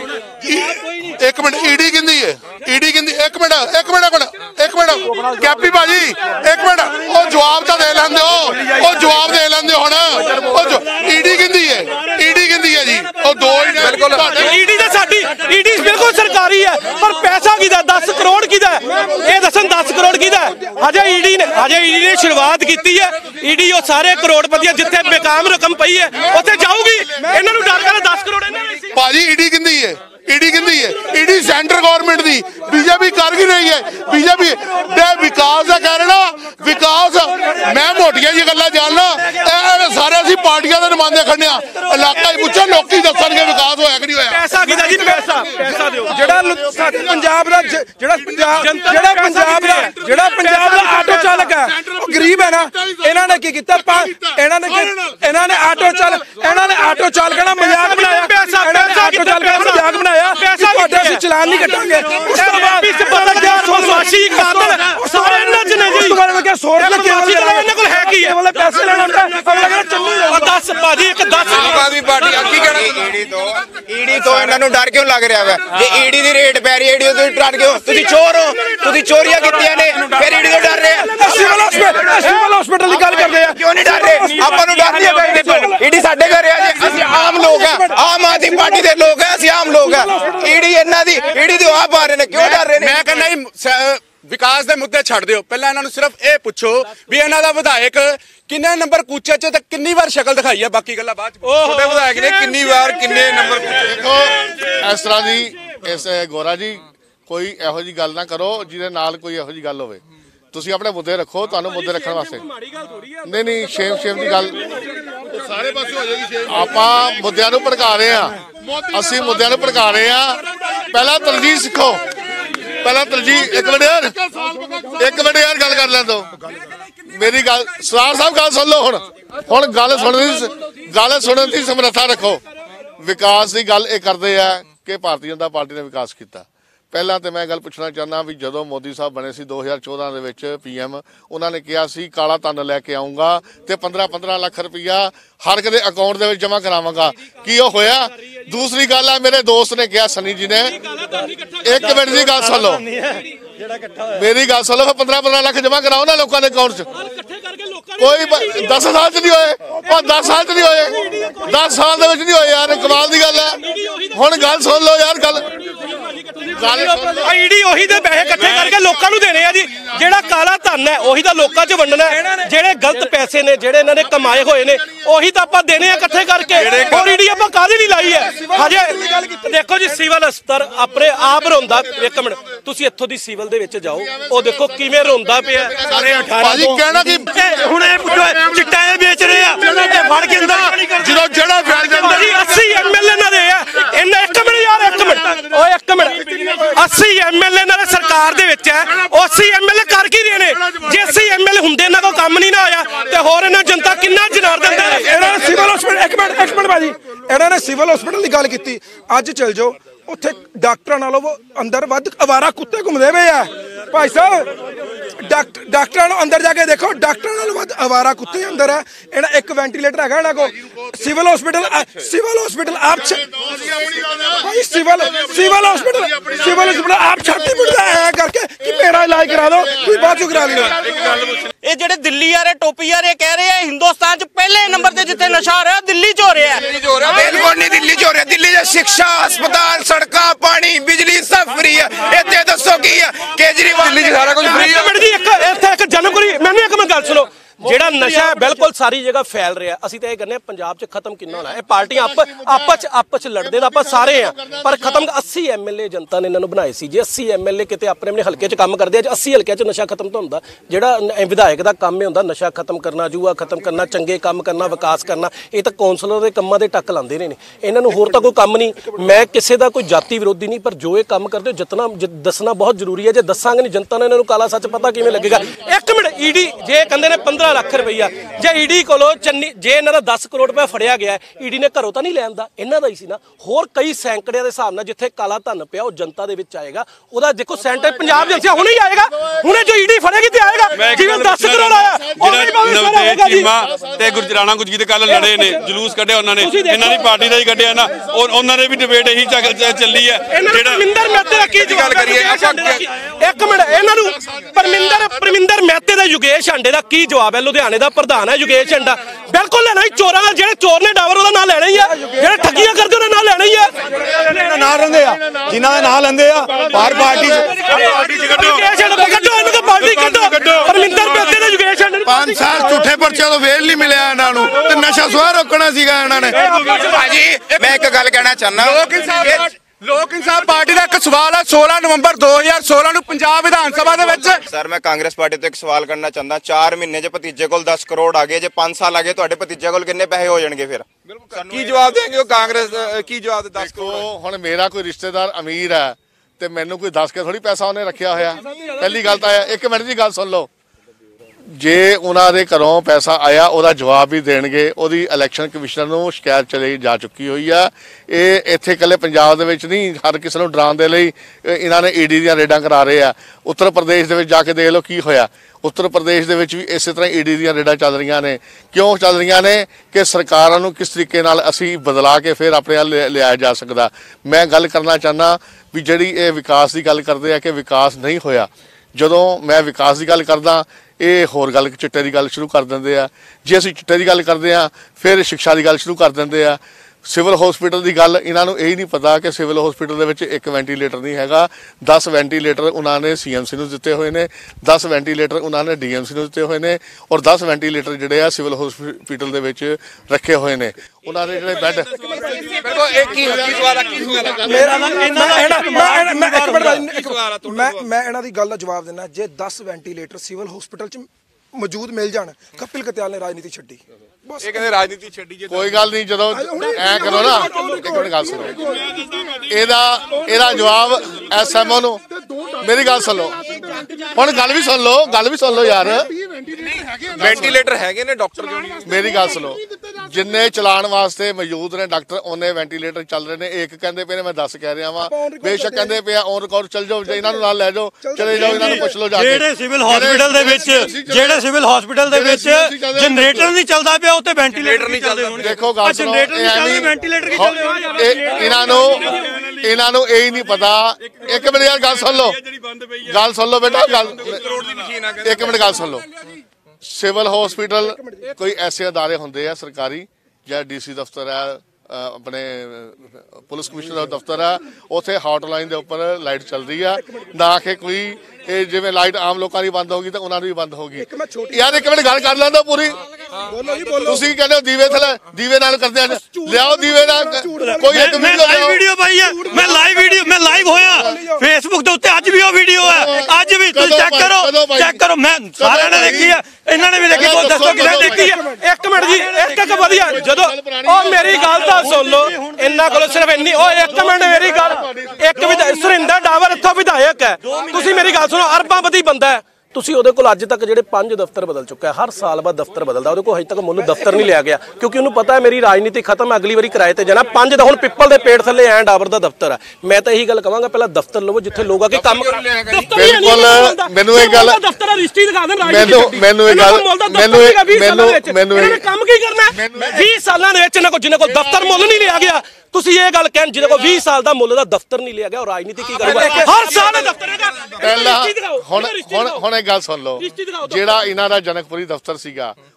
ਇੱਕ ਮਿੰਟ ਈਡੀ ਕਹਿੰਦੀ ਹੈ ਈਡੀ ਕਹਿੰਦੀ ਇੱਕ ਮਿੰਟ ਇੱਕ ਮਿੰਟ ਇੱਕ ਮਿੰਟ ਕੈਪੀ ਭਾਜੀ ਇੱਕ ਮਿੰਟ ਉਹ ਜਵਾਬ ਤਾਂ ਦੇ ਲੈਂਦੇ ਹੋ ਉਹ ਜਵਾਬ ਦੇ ਲੈਂਦੇ ਹੁਣ ਉਹ ਈਡੀ ਕਹਿੰਦੀ ਹੈ ਈਡੀ ਕਹਿੰਦੀ ਹੈ ਜੀ ਉਹ ਦੋ ਹੀ ਨੇ ਬਿਲਕੁਲ ਈਡੀ ਤਾਂ ਸਾਡੀ ਈਡੀ ਬਿਲਕੁਲ ਸਰਕਾਰੀ ਹੈ ਪਰ ਪੈਸਾ ਕਿਹਦਾ ਦਸ ਕਰੋੜ ਕਿਹਦਾ ਇਹ ਦੱਸਣ ਦਸ ਕਰੋੜ ਕਿਹਦਾ ਹਜੇ ਈਡੀ ਨੇ ਹਜੇ ਈਡੀ ਨੇ ਸ਼ੁਰੂਆਤ ਕੀਤੀ ਹੈ ਈਡੀ ਉਹ ਸਾਰੇ ਕਰੋੜਪਤੀਆਂ ਜਿੱਥੇ ਬੇਕਾਮ ਰਕਮ ਪਈ ਹੈ ਉੱਥੇ ਜਾਊਗੀ ਇਹਨਾਂ ਨੂੰ ਡਰ ਕਰ ਦਸ ਕਰੋੜ ਇਹਨਾਂ ਨੇ ਭਾਜੀ ਈਡੀ ਕਹਿੰਦੀ ਹੈ ईडी कहती है ईडी सेंटर गवर्नमेंट दी बीजेपी कर ही रही है बीजेपी दे विकास का कह रहे ना विकास मैं मोटिया जी गल्लां जानना सारे असं पार्टियां के नुमाइंदे खड़े आ इलाका ही पूछो लोग दसणगे विकास होया कि नहीं होया पैसा किदा जी पैसा पैसा दिओ जेड़ा पंजाब दा जेड़ा पंजाब जेड़ा पंजाब दा जेड़ा पंजाब दा आटो चालक है वो गरीब है ना इन्हां ने की कीता इन्हां ने इन्हां ने आटो चालक इन्हां ने आटो चालक ना मजाक बनाया पैसा पैसा आटो चालक दा मजाक बनाया पैसा ਅਸੀਂ ਚਲਾਨ ਨਹੀਂ ਕੱਟਾਂਗੇ ਉਸ ਤੋਂ ਬਾਅਦ ਇਸ ਬਦਲ ਗਿਆ ਸੋਸਾਸ਼ੀ ਕਾਤਲ ਸਾਰੇ ਇਹਨਾਂ ਚ ਨੇ ਜੀ ਉਸ ਤੋਂ ਬਾਅਦ ਕਿਹਾ ਸੌ ਰੁਪਏ ਕੇਵਲ ਇਹਨਾਂ ਕੋਲ ਹੈ ਕੀ ਹੈ ਵਾਲੇ ਪੈਸੇ ਲੈਣ ਆਉਂਦਾ ਅਗਲਾ ਕਹਿੰਦਾ ਚੱਲੂ ਦਸ ਭਾਜੀ ਇੱਕ ਦਸ ਆਮ ਆਦਮੀ ਪਾਰਟੀ ਆ ਕੀ ਕਹਿਣਾ ਈਡੀ ਤੋਂ ਈਡੀ ਤੋਂ ਇਹਨਾਂ ਨੂੰ ਡਰ ਕਿਉਂ ਲੱਗ ਰਿਹਾ ਵਾ ਜੇ ਈਡੀ ਦੀ ਰੇਟ ਪੈ ਰਹੀ ਈਡੀ ਤੋਂ ਡਰ ਕਿਉਂ ਤੁਸੀਂ ਚੋਰ ਹੋ ਤੁਸੀਂ ਚੋਰੀਆਂ ਕੀਤੀਆਂ ਨੇ ਫਿਰ ਈਡੀ ਤੋਂ ਡਰ ਰਹੇ ਆ ਸਿਵਲ ਹਸਪੀਟਲ ਸਿਵਲ ਹਸਪੀਟਲ ਦੀ ਗੱਲ ਕਰਦੇ ਆ ਕਿਉਂ ਨਹੀਂ ਡਰ ਰਹੇ ਆਪਾਂ ਨੂੰ ਡਰ ਨਹੀਂ ਹੈ ਈਡੀ ਸਾਡੇ ਘਰੇ ਆ ਜੀ ਅਸੀਂ ਆਮ ਲੋਕ ਆ ਆਮ ਆਦਮੀ ਪਾਰਟੀ ਦੇ ਲੋਕ ਆ ਅਸੀਂ ਆਮ ਲੋਕ ਆ ਈਡੀ ਇਹਨਾਂ ਦੀ ਈਡੀ ਦੀ ਆ ਪਾ ਰਹੇ ਨੇ ਕਿਉਂ ਡਰ ਰਹੇ ਨੇ ਮੈਂ ਕਹਿੰਦਾ ਜੀ ਵਿਕਾਸ ਦੇ ਮੁੱਦੇ ਛੱਡ ਦਿਓ ਪਹਿਲਾਂ ਇਹਨਾਂ ਨੂੰ ਸਿਰਫ ਇਹ ਪੁੱਛੋ ਵੀ ਇਹਨਾਂ ਦਾ ਵਿਧਾਇਕ ਕਿੰਨੇ ਨੰਬਰ ਕੂਚੇ ਚ ਤੇ ਕਿੰਨੀ ਵਾਰ ਸ਼ਕਲ ਦਿਖਾਈ ਹੈ ਬਾਕੀ ਗੱਲਾਂ ਬਾਅਦ ਚ ਛੋਟੇ ਵਿਧਾਇਕ ਨੇ ਕਿੰਨੀ ਵਾਰ ਕਿੰਨੇ ਨੰਬਰ ਦੇਖੋ ਇਸ ਤਰ੍ਹਾਂ ਦੀ ਇਸ ਗੋਰਾ ਜੀ ਕੋਈ ਇਹੋ ਜੀ ਗੱਲ ਨਾ ਕਰੋ ਜਿਹਦੇ ਨਾਲ ਕੋਈ ਇਹੋ ਜੀ ਗੱਲ ਹੋਵੇ ਤੁਸੀਂ ਆਪਣੇ ਮੁੱਦੇ ਰੱਖੋ ਤੁਹਾਨੂੰ ਮੁੱਦੇ ਰੱਖਣ ਵਾਸਤੇ ਨਹੀਂ ਨਹੀਂ ਸ਼ੇਮ ਸ਼ੇਮ ਦੀ ਗੱਲ ਸਾਰੇ ਪਾਸੇ ਹੋ ਜਾਏਗੀ ਸ਼ੇਮ ਆਪਾਂ ਮੁੱਦਿਆਂ ਨੂੰ ਭੜਕਾ ਰਹੇ ਆ ਅਸੀਂ ਮੁੱਦਿਆਂ ਨੂੰ ਭੜਕਾ ਰਹੇ ਆ ਪਹਿਲਾਂ ਤਰਜੀਹ ਸਿੱਖੋ ਪਹਿਲਾਂ ਤਰਜੀਹ ਇੱਕ ਮਿੰਟ ਯਾਰ ਇੱਕ ਮਿੰਟ ਯਾਰ ਗੱਲ ਕਰ ਲੈਣ ਦਿਓ ਮੇਰੀ ਗੱਲ ਸਰਦਾਰ ਸਾਹਿਬ ਗੱਲ ਸੁਣ ਲਓ ਹੁਣ ਹੁਣ ਗੱਲ ਸੁਣਨ ਦੀ ਗੱਲ ਸੁਣਨ ਦੀ ਸਮਰੱਥਾ ਰੱਖੋ ਵਿਕਾਸ ਦੀ ਗੱਲ ਇਹ ਕਰਦੇ ਆ ਕਿ ਭਾਰਤੀ ਜਨਤਾ ਪਾਰਟੀ ਨੇ ਵਿਕਾਸ ਕੀਤਾ ਪਹਿਲਾਂ ਤੇ ਮੈਂ ਗੱਲ ਪੁੱਛਣਾ ਚਾਹੁੰਦਾ ਵੀ ਜਦੋਂ ਮੋਦੀ ਸਾਹਿਬ ਬਣੇ ਸੀ ਦੋ ਹਜ਼ਾਰ ਚੌਦਾਂ ਦੇ ਵਿੱਚ ਪੀਐਮ ਉਹਨਾਂ ਨੇ ਕਿਹਾ ਸੀ ਕਾਲਾ ਧਨ ਲੈ ਕੇ ਆਉਂਗਾ ਤੇ ਪੰਦਰਾਂ ਪੰਦਰਾਂ ਲੱਖ ਰੁਪਈਆ ਹਰ ਇੱਕ ਦੇ ਅਕਾਊਂਟ ਦੇ ਵਿੱਚ ਜਮ੍ਹਾਂ ਕਰਾਵਾਂਗਾ ਕੀ ਉਹ ਹੋਇਆ ਦੂਸਰੀ ਗੱਲ ਆ ਮੇਰੇ ਦੋਸਤ ਨੇ ਕਿਹਾ ਸਨੀ ਜੀ ਨੇ ਇੱਕ ਮਿੰਟ ਦੀ ਗੱਲ ਸੁਣ ਲਓ ਮੇਰੀ ਗੱਲ ਸੁਣ ਲਓ ਪੰਦਰਾਂ ਪੰਦਰਾਂ ਲੱਖ ਜਮ੍ਹਾਂ ਕਰਾਓ ਨਾ ਲੋਕਾਂ ਦੇ ਅਕਾਊਂਟ 'ਚ ਕੋਈ ਦਸ ਸਾਲ 'ਚ ਨਹੀਂ ਹੋਏ ਉਹ ਦਸ ਸਾਲ 'ਚ ਨਹੀਂ ਹੋਏ ਦਸ ਸਾਲ ਦੇ ਵਿੱਚ ਨਹੀਂ ਹੋਏ ਯਾਰ ਕਮਾਲ ਦੀ ਗੱਲ ਹੈ ਹੁਣ ਗੱਲ ਸੁਣ ਲਓ ਯਾਰ ਗੱਲ ਈਡੀ ਉਹੀ ਦੇ ਪੈਸੇ ਇਕੱਠੇ ਕਰਕੇ ਲੋਕਾਂ ਨੂੰ ਦੇਣੇ ਆ ਜੀ ਜਿਹੜਾ ਕਾਲਾ ਧਨ ਹੈ ਉਹੀ ਤਾਂ ਲੋਕਾਂ 'ਚ ਵੰਡਣਾ ਜਿਹੜੇ ਗਲਤ ਪੈਸੇ ਨੇ ਜਿਹੜੇ ਇਹਨਾਂ ਨੇ ਕਮਾਏ ਹੋਏ ਨੇ ਉਹੀ ਤਾਂ ਆਪਾਂ ਦੇਣੇ ਆ ਇਕੱਠੇ ਕਰਕੇ ਹੋਰ ਈਡੀ ਆਪਾਂ ਕਾਹਦੀ ਨਹੀਂ ਲਾਈ ਹੈ ਹਜੇ ਦੇਖੋ ਜੀ ਸਿਵਲ ਹਸਪਤਾਲ ਆਪਣੇ ਆਪ ਰੋਂਦਾ ਇੱਕ ਮਿੰਟ ਤੁਸੀਂ ਇੱਥੋਂ ਦੀ ਸਿਵਲ ਦੇ ਵਿੱਚ ਜਾਓ ਉਹ ਦੇਖੋ ਕਿਵੇਂ ਰੋਂਦਾ ਪਿਆ ਸਾਰੇ ਅਠਾਰਾਂ ਕਹਿਣਾ ਕਿ ਹੁਣ ਇਹ ਪੁੱਛੋ ਚਿੱਟਾ ਇਹ ਵੇਚ ਰਹੇ ਆ ਤੇ ਫੜ ਕੇ ਅੰਦਰ ਜਦੋਂ ਜਿਹੜਾ ਫੈਲ ਜਾਂਦਾ ਜੀ ਅੱਸੀ ਐਮਐਲਏ ਨਾਲ ਦੇ ਆ ਇਹਨਾਂ ਇੱਕ ਮਿੰਟ ਯਾਰ ਇੱਕ ਮਿੰਟ ਓਏ ਇੱਕ ਮਿੰਟ ਅੱਸੀ ਐਮਐਲਏ ਨਾਲ ਸਰਕਾਰ ਦੇ ਵਿੱਚ ਹੈ ਉਹ ਅੱਸੀ ਐਮਐਲਏ ਕਰ ਕੀ ਰਹੇ ਨੇ ਜੇ ਅੱਸੀ ਐਮਐਲਏ ਹੁੰਦੇ ਇਹਨਾਂ ਕੋਲ ਕੰਮ ਨਹੀਂ ਨਾ ਆਇਆ ਤੇ ਹੋਰ ਇਹਨਾਂ ਜਨਤਾ ਕਿੰਨਾ ਜਨਾਰ ਦਿੰਦੇ ਨੇ ਇਹਨਾਂ ਨੇ ਸਿਵਲ ਹਸਪੀਟਲ ਇੱਕ ਮਿੰਟ ਇੱਕ ਮਿੰਟ ਭਾਜੀ ਇਹਨਾਂ ਨੇ ਸਿਵਲ ਹਸਪੀਟਲ ਦੀ ਗੱਲ ਕੀਤੀ ਅੱਜ ਚੱਲ ਜਾਓ ਉੱਥੇ ਡਾਕਟਰਾਂ ਨਾਲੋਂ ਅੰਦਰ ਵੱਧ ਅਵਾਰਾ ਕੁੱਤੇ ਘੁੰਮਦੇ ਪਏ ਆ ਭਾਈ ਸਾਹਿਬ ਡਾਕਟਰਾਂ ਨੂੰ ਅੰਦਰ ਜਾ ਕੇ ਦੇਖੋ ਡਾਕਟਰਾਂ ਨਾਲੋਂ ਵੱਧ ਅਵਾਰਾ ਕੁੱਤੇ ਅੰਦਰ ਹੈ ਇਹਨਾਂ ਇੱਕ ਵੈਂਟੀਲੇਟਰ ਹੈਗਾ ਇਹਨਾਂ ਕੋਲ ਸਿਵਲ ਹਸਪੀਟਲ ਸਿਵਲ ਹਸਪੀਟਲ ਆਪ ਭਾਈ civil civil hospital civil hospital ਆਪ ਛਾਤੀ ਮੁੱਢਦਾ ਹੈ ਕਰਕੇ ਕਿ ਮੇਰਾ ਇਲਾਜ ਕਰਾ ਦਿਓ ਤੁਸੀਂ ਬਾਅਦ ਚੋਂ ਕਰਾ ਲਿਓ ਇਹ ਜਿਹੜੇ ਦਿੱਲੀ ਵਾਲੇ ਟੋਪੀ ਵਾਲੇ ਕਹਿ ਰਹੇ ਆ ਹਿੰਦੁਸਤਾਨ 'ਚ ਪਹਿਲੇ ਨੰਬਰ ਤੇ ਜਿੱਥੇ ਨਸ਼ਾ ਹੋ ਰਿਹਾ ਦਿੱਲੀ 'ਚ ਹੋ ਰਿਹਾ ਬਿਲਕੁਲ ਨਹੀਂ ਦਿੱਲੀ 'ਚ ਹੋ ਰਿਹਾ ਦਿੱਲੀ 'ਚ ਸਿੱਖਿਆ ਹਸਪਤਾਲ ਸੜਕਾਂ ਪਾਣੀ ਬਿਜਲੀ ਸਭ ਫ੍ਰੀ ਹੈ ਇੱਥੇ ਦੱਸੋ ਕੀ ਹੈ ਕੇਜਰੀਵਾਲ ਦਿੱਲੀ 'ਚ ਸਾਰਾ ਕੁਝ ਫ੍ਰੀ ਹੈ ਜੀ ਇੱਕ ਇੱਥੇ ਇੱਕ ਜਨਮਪੁਰੀ ਮੈਨੂੰ ਇੱਕ ਮਿੰਟ ਗੱਲ ਸੁਣੋ ਜਿਹੜਾ ਨਸ਼ਾ ਬਿਲਕੁਲ ਸਾਰੀ ਜਗ੍ਹਾ ਫੈਲ ਰਿਹਾ। ਅਸੀਂ ਤਾਂ ਇਹ ਕਹਿੰਦੇ ਪੰਜਾਬ 'ਚ ਖਤਮ ਕਿੰਨਾ ਹੋਣਾ। ਇਹ ਪਾਰਟੀਆਂ ਆਪ ਆਪਸ 'ਚ ਆਪਸ 'ਚ ਲੜਦੇ ਤਾਂ ਆਪਾਂ ਸਾਰੇ ਆ, ਪਰ ਖਤਮ ਅੱਸੀ ਐਮਐਲਏ ਜਨਤਾ ਨੇ ਇਹਨਾਂ ਨੂੰ ਬਣਾਏ ਸੀ। ਜੇ ਅੱਸੀ ਐਮਐਲਏ ਕਿਤੇ ਆਪਣੇ ਆਪਣੇ ਹਲਕੇ 'ਚ ਕੰਮ ਕਰਦੇ ਆ, ਅੱਸੀ ਹਲਕਿਆਂ 'ਚ ਨਸ਼ਾ ਖਤਮ ਤਾਂ ਹੁੰਦਾ। ਜਿਹੜਾ ਵਿਧਾਇਕ ਦਾ ਕੰਮ ਹੀ ਹੁੰਦਾ ਨਸ਼ਾ ਖਤਮ ਕਰਨਾ, ਜੂਆ ਖਤਮ ਕਰਨਾ, ਚੰਗੇ ਕੰਮ ਕਰਨਾ, ਵਿਕਾਸ ਕਰਨਾ। ਇਹ ਤਾਂ ਕੌਂਸਲਰ ਦੇ ਕੰਮਾਂ ਦੇ ਟੱਕ ਲਾਉਂਦੇ ਨੇ। ਇਹਨਾਂ ਨੂੰ ਹੋਰ ਤਾਂ ਕੋਈ ਕੰਮ ਨਹੀਂ। ਮੈਂ ਕਿਸੇ ਦਾ ਕੋਈ ਜਾਤੀ ਵਿਰੋਧੀ ਨਹੀਂ, ਪਰ ਜੋ ਇਹ ਕੰਮ ਕਰਦੇ ਹੋ ਜਿਤਨਾ ਦੱਸਣਾ ਬਹੁਤ ਜ਼ਰੂਰੀ ਹੈ। ਜੇ ਦੱਸਾਂਗੇ ਨਹੀਂ ਜਨਤਾ ਨੂੰ ਇਹਨਾਂ ਨੂੰ ਕਾਲਾ ਸੱਚ ਪਤਾ ਕਿਵੇਂ ਲੱਗੇਗਾ। ਇੱਕ ਮਿੰਟ, ਈਡੀ ਜੇ ਕਹਿੰਦੇ ਨੇ ਪੰਦਰਾਂ ਲੱਖ ਰੁਪਈਆ, ਜੇ ਈਡੀ ਕੋਲੋਂ ਚੰਨੀ ਜੇ ਇਹਨਾਂ ਦਾ ਦਸ ਕਰੋੜ ਰੁਪਏ ਫੜਿਆ ਗਿਆ, ਈਡੀ ਨੇ ਘਰੋਂ ਤਾਂ ਨਹੀਂ ਲੈਣ ਦਾ, ਇਹਨਾਂ ਦਾ ਹੀ ਸੀ ਨਾ। ਹੋਰ ਕਈ ਸੈਂਕੜਿਆਂ ਦੇ ਹਿਸਾਬ ਨਾਲ ਜਿੱਥੇ ਕਾਲਾ ਧਨ ਪਿਆ ਉਹ ਜਨਤਾ ਦੇ ਵਿੱਚ ਆਏਗਾ। ਉਹਦਾ ਦੇਖੋ ਸੈਂਟਰ ਪੰਜਾਬ ਦੇ ਵਿੱਚ ਹੁਣੇ ਹੀ ਆਏਗਾ। ਹੁਣੇ ਜੋ ਈਡੀ ਫੜੇਗੀ ਤੇ ਆਏਗਾ। ਜਿਵੇਂ ਦਸ ਕਰੋੜ ਆਇਆ ਨਵਤੇਜ ਚੀਮਾ ਤੇ ਗੁਰਜਰਾਣਾ ਗੁਰਜੀਤ ਕੱਲ ਲੜੇ ਨੇ, ਜਲੂਸ ਕੱਢਿਆ ਉਹਨਾਂ ਨੇ, ਇਹਨਾਂ ਦੀ ਪਾਰਟੀ ਦਾ ਹੀ ਕੱਢਿਆ ਨਾ। ਉਹਨਾਂ ਨੇ ਵੀ ਡਿਬੇਟ ਇਹੀ ਚੱਲੀ ਹੈ। ਜਿਹੜਾ ਪਰਮਿੰਦਰ ਮਹਿਤੇ ਦਾ ਕੀ ਗੱਲ ਕਰੀਏ ਆਪਾਂ, ਇੱਕ ਮਿੰਟ, ਇਹਨਾਂ ਨੂੰ ਪਰਮਿੰਦਰ ਪਰਮਿੰਦਰ ਮਹਿਤੇ ਦਾ ਯੋਗੇਸ਼ ਆਂਡੇ ਦਾ ਕੀ ਜਵਾਬ ਹੈ? ਲੁਧਿਆਣੇ ਦਾ ਪ੍ਰਧਾਨ ਹੈ ਯੋਗੇਸ਼ ਆਂਡਾ, ਬਿਲਕੁਲ ਲੈਣਾ ਹੀ। ਚੋਰਾਂ ਦਾ ਜਿਹੜੇ ਚੋਰ ਨੇ ਡਾਵਰ ਉਹਦਾ ਨਾਂ ਲੈਣਾ ਹੀ ਆ, ਜਿਹੜੇ ਠੱਗੀਆਂ ਕਰਦੇ ਉਹਦਾ ਨਾਂ ਲੈਣਾ ਹੀ ਆ। ਨਾਂ ਰਹਿੰਦੇ ਆ ਜਿਨ੍ਹਾਂ ਦਾ ਨਾਂ ਲੈਂਦੇ ਆ ਹਰ ਪਾਰਟੀ ਕੱਢੋ ਇਹਨੂੰ, ਪਾਰਟੀ ਕੱਢੋ। ਪਰਮਿੰਦਰ ਮਹਿਤੇ ਦਾ ਯੋਗੇਸ਼ ਆਂਡੇ ਪੰਜ ਸਾਲ ਝੂਠੇ ਪਰਚੇ ਤੋਂ ਵੇਲ ਨਹੀਂ ਮਿਲਿਆ ਇਹਨਾਂ ਨੂੰ, ਤੇ ਨਸ਼ਾ ਸੁਆਹ ਰੋਕਣਾ ਸੀਗਾ ਇਹਨਾਂ ਨੇ। ਭਾਜੀ ਮੈਂ ਇੱਕ ਗੱਲ ਕਹਿਣਾ ਚਾਹੁੰਦਾ, ਲੋਕ ਇਨਸਾਫ ਲੋਕ ਇਨਸਾਫ ਪਾਰਟੀ ਦਾ ਇੱਕ ਸਵਾਲ ਹੈ। ਸੋਲਾਂ ਨਵੰਬਰ ਦੋ ਹਜ਼ਾਰ ਸੋਲਾਂ ਨੂੰ ਪੰਜਾਬ ਵਿਧਾਨ ਸਭਾ ਦੇ ਵਿੱਚ ਸਰ ਮੈਂ ਕਾਂਗਰਸ ਪਾਰਟੀ ਤੋਂ ਇੱਕ ਸਵਾਲ ਕਰਨਾ ਚਾਹੁੰਦਾ। ਚਾਰ ਮਹੀਨੇ 'ਚ ਭਤੀਜੇ ਕੋਲ ਦਸ ਕਰੋੜ ਆ ਗਏ, ਜੇ ਪੰਜ ਸਾਲ ਆ ਗਏ ਤੁਹਾਡੇ ਭਤੀਜੇ ਕੋਲ ਕਿੰਨੇ ਪੈਸੇ ਹੋ ਜਾਣਗੇ ਫਿਰ? ਕੀ ਜਵਾਬ ਦੇਣਗੇ ਉਹ ਕਾਂਗਰਸ? ਕੀ ਜਵਾਬ ਦੇ ਦਸ ਕਰੋੜ? ਹੁਣ ਮੇਰਾ ਕੋਈ ਰਿਸ਼ਤੇਦਾਰ ਅਮੀਰ ਹੈ ਤੇ ਮੈਨੂੰ ਕੋਈ ਦੱਸ ਕੇ ਥੋੜੀ ਪੈਸਾ ਉਹਨੇ ਰੱਖਿਆ ਹੋਇਆ। ਪਹਿਲੀ ਗੱਲ ਤਾਂ ਇੱਕ ਮਿੰਟ ਦੀ ਗੱਲ ਸੁਣ ਲਓ, ਜੇ ਉਹਨਾਂ ਦੇ ਘਰੋਂ ਪੈਸਾ ਆਇਆ ਉਹਦਾ ਜਵਾਬ ਵੀ ਦੇਣਗੇ। ਉਹਦੀ ਇਲੈਕਸ਼ਨ ਕਮਿਸ਼ਨਰ ਨੂੰ ਸ਼ਿਕਾਇਤ ਚਲੀ ਜਾ ਚੁੱਕੀ ਹੋਈ ਆ। ਇਹ ਇੱਥੇ ਇਕੱਲੇ ਪੰਜਾਬ ਦੇ ਵਿੱਚ ਨਹੀਂ, ਹਰ ਕਿਸੇ ਨੂੰ ਡਰਾਉਣ ਦੇ ਲਈ ਇਹਨਾਂ ਨੇ ਈਡੀ ਦੀਆਂ ਰੇਡਾਂ ਕਰਾ ਰਹੇ ਆ। ਉੱਤਰ ਪ੍ਰਦੇਸ਼ ਦੇ ਵਿੱਚ ਜਾ ਕੇ ਦੇਖ ਲਓ ਕੀ ਹੋਇਆ। ਉੱਤਰ ਪ੍ਰਦੇਸ਼ ਦੇ ਵਿੱਚ ਵੀ ਇਸੇ ਤਰ੍ਹਾਂ ਈਡੀ ਦੀਆਂ ਰੇਡਾਂ ਚੱਲ ਰਹੀਆਂ ਨੇ। ਕਿਉਂ ਚੱਲ ਰਹੀਆਂ ਨੇ? ਕਿ ਸਰਕਾਰਾਂ ਨੂੰ ਕਿਸ ਤਰੀਕੇ ਨਾਲ ਅਸੀਂ ਬਦਲਾ ਕੇ ਫਿਰ ਆਪਣੇ ਵੱਲ ਲਿਆਇਆ ਜਾ ਸਕਦਾ। ਮੈਂ ਗੱਲ ਕਰਨਾ ਚਾਹੁੰਦਾ ਵੀ ਜਿਹੜੀ ਇਹ ਵਿਕਾਸ ਦੀ ਗੱਲ ਕਰਦੇ ਆ ਕਿ ਵਿਕਾਸ ਨਹੀਂ ਹੋਇਆ। ਜਦੋਂ ਮੈਂ ਵਿਕਾਸ ਦੀ ਗੱਲ ਕਰਦਾ ਇਹ ਹੋਰ ਗੱਲ ਚਿੱਟੇ ਦੀ ਗੱਲ ਸ਼ੁਰੂ ਕਰ ਦਿੰਦੇ ਆ। ਜੇ ਅਸੀਂ ਚਿੱਟੇ ਦੀ ਗੱਲ ਕਰਦੇ ਆ ਫਿਰ ਸਿੱਖਿਆ ਦੀ ਗੱਲ ਸ਼ੁਰੂ ਕਰ ਦਿੰਦੇ ਆ। ਸਿਵਲ ਹਸਪੀਟਲ ਦੀ ਗੱਲ ਇਹਨਾਂ ਨੂੰ ਇਹ ਨਹੀਂ ਪਤਾ ਕਿ ਸਿਵਲ ਹਸਪੀਟਲ ਦੇ ਵਿੱਚ ਇੱਕ ਵੈਂਟੀਲੇਟਰ ਨਹੀਂ ਹੈਗਾ। ਦਸ ਵੈਂਟੀਲੇਟਰ ਉਹਨਾਂ ਨੇ ਸੀਐਮਸੀ ਨੂੰ ਦਿੱਤੇ ਹੋਏ ਨੇ, ਦਸ ਵੈਂਟੀਲੇਟਰ ਉਹਨਾਂ ਨੇ ਡੀਐਮਸੀ ਨੂੰ ਦਿੱਤੇ ਹੋਏ ਨੇ, ਔਰ ਦਸ ਵੈਂਟੀਲੇਟਰ ਜਿਹੜੇ ਆ ਸਿਵਲ ਹਸਪੀਟਲ ਦੇ ਵਿੱਚ ਰੱਖੇ ਹੋਏ ਨੇ। ਉਹਨਾਂ ਦੇ ਜਿਹੜੇ ਬੈੱਡ ਮੈਂ ਮੈਂ ਇਹਨਾਂ ਦੀ ਗੱਲ ਦਾ ਜਵਾਬ ਦਿੰਦਾ। ਜੇ ਦਸ ਵੈਂਟੀਲੇਟਰ ਸਿਵਲ ਹਸਪੀਟਲ 'ਚ ਮੌਜੂਦ ਮਿਲ ਜਾਣ, ਕਪਿਲ ਕਤਿਆਲ ਨੇ ਰਾਜਨੀਤੀ ਛੱਡੀ। ਇਹ ਕਹਿੰਦੇ ਰਾਜਨੀਤੀ ਛੱਡੀ। ਜੇ ਕੋਈ ਗੱਲ ਨਹੀਂ, ਜਦੋਂ ਐ ਕਰੋ ਨਾ, ਇੱਕ ਮਿੰਟ ਗੱਲ ਸੁਣੋ, ਇਹਦਾ ਇਹਦਾ ਜਵਾਬ ਐਸਐਮਓ ਨੂੰ। ਮੇਰੀ ਗੱਲ ਸੁਣ ਲਓ, ਹੁਣ ਗੱਲ ਵੀ ਸੁਣ ਲਓ, ਗੱਲ ਵੀ ਸੁਣ ਲਓ ਯਾਰ। ਵੈਂਟੀਲੇਟਰ ਹੈਗੇ ਨੇ, ਡਾਕਟਰ ਕਿਉਂ ਨਹੀਂ? ਮੇਰੀ ਗੱਲ ਸੁਣੋ, ਜਿੰਨੇ ਚਲਾਉਣ ਵਾਸਤੇ ਮੌਜੂਦ ਨੇ ਡਾਕਟਰ ਉਹਨੇ ਵੈਂਟੀਲੇਟਰ ਚੱਲ ਰਹੇ ਨੇ। ਇੱਕ ਕਹਿੰਦੇ ਪਏ ਨੇ, ਮੈਂ ਦੱਸ ਕਹਿ ਰਿਹਾ ਵਾਂ, ਬੇਸ਼ੱਕ ਕਹਿੰਦੇ ਪਏ ਆ ਔਨ ਰਿਕਾਰਡ ਚੱਲ ਜਾਓ, ਇਹਨਾਂ ਨੂੰ ਨਾਲ ਲੈ ਜਾਓ, ਚਲੇ ਜਾਓ, ਇਹਨਾਂ ਨੂੰ ਪੁੱਛ ਲਓ ਜਾ ਕੇ। ਜਿਹੜੇ ਸਿਵਲ ਹਸਪੀਟਲ ਦੇ ਵਿੱਚ ਜਿਹੜੇ ਸਿਵਲ ਹਸਪੀਟਲ ਦੇ ਵਿੱਚ ਜਨਰੇਟਰ ਨਹੀਂ ਚੱਲਦਾ ਪਿਆ, ਉੱਤੇ ਵੈਂਟੀਲੇਟਰ ਨਹੀਂ ਚੱਲਦੇ ਹੋਣਗੇ। ਦੇਖੋ ਗੱਲ ਸੁਣੋ, ਵੈਂਟੀਲੇਟਰ ਕੀ ਚੱਲਦੇ ਹੋਣਗੇ? ਇਹਨਾਂ ਨੂੰ ਇਹਨਾਂ ਨੂੰ ਇਹ ਨਹੀਂ ਪਤਾ। ਇੱਕ ਮਿੰਟ ਯਾਰ ਗੱਲ ਸੁਣ ਲਓ, ਗੱਲ ਸੁਣ ਲਓ ਬੇਟਾ, ਗੱਲ ਇੱਕ ਮਿੰਟ ਗੱਲ ਸੁਣ ਲਓ। ਸਿਵਲ ਹਸਪੀਟਲ ਕੋਈ ਐਸੇ ਅਦਾਰੇ ਹੁੰਦੇ ਆ ਸਰਕਾਰੀ, ਜਾਂ ਡੀਸੀ ਦਫ਼ਤਰ ਹੈ, ਆਪਣੇ ਪੁਲਿਸ ਕਮਿਸ਼ਨਰ ਦਾ ਦਫ਼ਤਰ ਆ, ਉੱਥੇ ਹੌਟਲਾਈਨ ਦੇ ਉੱਪਰ ਲਾਈਟ ਚੱਲ ਰਹੀ ਆ। ਨਾ ਕਿ ਕੋਈ ਇਹ ਜਿਵੇਂ ਲਾਈਟ ਆਮ ਲੋਕਾਂ ਦੀ ਬੰਦ ਹੋ ਗਈ ਤਾਂ ਉਹਨਾਂ ਦੀ ਵੀ ਬੰਦ ਹੋ ਗਈ। ਯਾਰ ਇੱਕ ਮਿੰਟ ਗੱਲ ਕਰ ਲੈਂਦਾ ਪੂਰੀ। ਤੁਸੀਂ ਕਹਿੰਦੇ ਹੋ ਦੀਵੇ ਥਲੇ, ਦੀਵੇ ਨਾਲ ਕਰਦੇ ਆ, ਲਿਆਓ ਦੀਵੇ ਨਾਲ ਕੋਈ ਇੱਕ ਵੀਡੀਓ ਪਾਈ ਹੈ। ਮੈਂ ਲਾਈਵ ਵੀਡੀਓ ਮੈਂ ਲਾਈਵ ਹੋਇਆ ਫੇਸਬੁੱਕ ਦੇ ਉੱਤੇ, ਅੱਜ ਵੀ ਉਹ ਵੀਡੀਓ ਹੈ, ਅੱਜ ਵੀ ਤੁਸੀਂ ਚੈੱਕ ਕਰੋ, ਚੈੱਕ ਕਰੋ। ਮੈਂ ਸਾਰਿਆਂ ਨੇ ਦੇਖੀ ਹੈ, ਇਹਨਾਂ ਨੇ ਵੀ ਦੇਖੀ। ਕੋਈ ਦੱਸੋ ਕਿਹਨੇ ਦੇਖੀ ਹੈ? ਇੱਕ ਮਿੰਟ ਜੀ, ਇੱਕ ਇੱਕ ਵਧੀਆ। ਜਦੋਂ ਉਹ ਮੇਰੀ ਗੱਲ ਤਾਂ ਸੁਣ ਲਓ, ਇਹਨਾਂ ਕੋਲ ਸਿਰਫ ਇੰਨੀ। ਉਹ ਇੱਕ ਮਿੰਟ ਮੇਰੀ ਗੱਲ, ਇੱਕ ਵੀ ਸੁਰਿੰਦਰ ਡਾਵਰ ਇੱਥੋਂ ਵਿਧਾਇਕ ਹੈ। ਤੁਸੀਂ ਮੇਰੀ ਗੱਲ ਸੁਣੋ, ਅਰਬਾਂਪਤੀ ਬੰਦਾ ਹੈ। ਤੁਸੀਂ ਉਹਦੇ ਕੋਲ ਅੱਜ ਤੱਕ ਜਿਹੜੇ ਪੰਜ ਦਫ਼ਤਰ ਬਦਲ ਚੁੱਕਾ ਹੈ, ਹਰ ਸਾਲ ਬਾਅਦ ਦਫ਼ਤਰ ਬਦਲਦਾ। ਉਹਦੇ ਕੋਲ ਹਜੇ ਤੱਕ ਮੁੱਲ ਦਫ਼ਤਰ ਨਹੀਂ ਲਿਆ ਗਿਆ, ਕਿਉਂਕਿ ਉਹਨੂੰ ਪਤਾ ਹੈ ਮੇਰੀ ਰਾਜਨੀਤੀ ਖਤਮ ਹੈ, ਅਗਲੀ ਵਾਰੀ ਕਿਰਾਏ ਤੇ ਜਾਣਾ। ਪੰਜ ਦਾ ਹੁਣ ਪਿੱਪਲ ਦੇ ਪੇੜ ਥੱਲੇ ਐਂ ਡਾਵਰ ਦਾ ਦਫ਼ਤਰ ਹੈ। ਮੈਂ ਤਾਂ ਇਹੀ ਗੱਲ ਕਹਾਂਗਾ, ਪਹਿਲਾਂ ਦਫ਼ਤਰ ਲਵੋ ਜਿੱਥੇ ਲੋਕ ਆ ਕੇ ਕੰਮ ਕਰਨ। ਬਿਲਕੁਲ, ਮੈਨੂੰ ਇਹ ਗੱਲ ਦਫ਼ਤਰ ਦਾ ਰਜਿਸਟਰੀ ਦਿਖਾ ਦੇਣ। ਮੈਨੂੰ ਮੈਨੂੰ ਇਹ ਗੱਲ ਮੈਨੂੰ ਮੈਨੂੰ ਮੈਨੂੰ ਇਹ ਕੰਮ ਕੀ ਕਰਨਾ? ਵੀਹ ਸਾਲਾਂ ਦੇ ਵਿੱਚ ਇਹਨਾਂ ਕੋਲ ਜਿਹਨਾਂ ਕੋਲ ਦਫ਼ਤਰ ਮੁੱਲ ਨਹੀਂ ਲਿਆ ਗਿਆ, ਤੁਸੀਂ ਇਹ ਗੱਲ ਕਹਿਣ ਜਿਹਦੇ ਕੋਲ ਵੀਹ ਸਾਲ ਦਾ ਮੁੱਲ ਦਾ ਦਫ਼ਤਰ ਨਹੀਂ ਲਿਆ ਗਿਆ, ਉਹ ਰਾਜਨੀਤੀ ਕੀ ਕਰੂਗਾ? ਹਰ ਸਾਲ ਦਫ਼ਤਰ ਪਹਿਲਾਂ ਹੁਣ ਹੁਣ ਹੁਣ ਇਹ ਗੱਲ ਸੁਣ ਲਓ, ਜਿਹੜਾ ਇਹਨਾਂ ਦਾ ਜਨਕਪੁਰੀ ਦਫ਼ਤਰ ਸੀਗਾ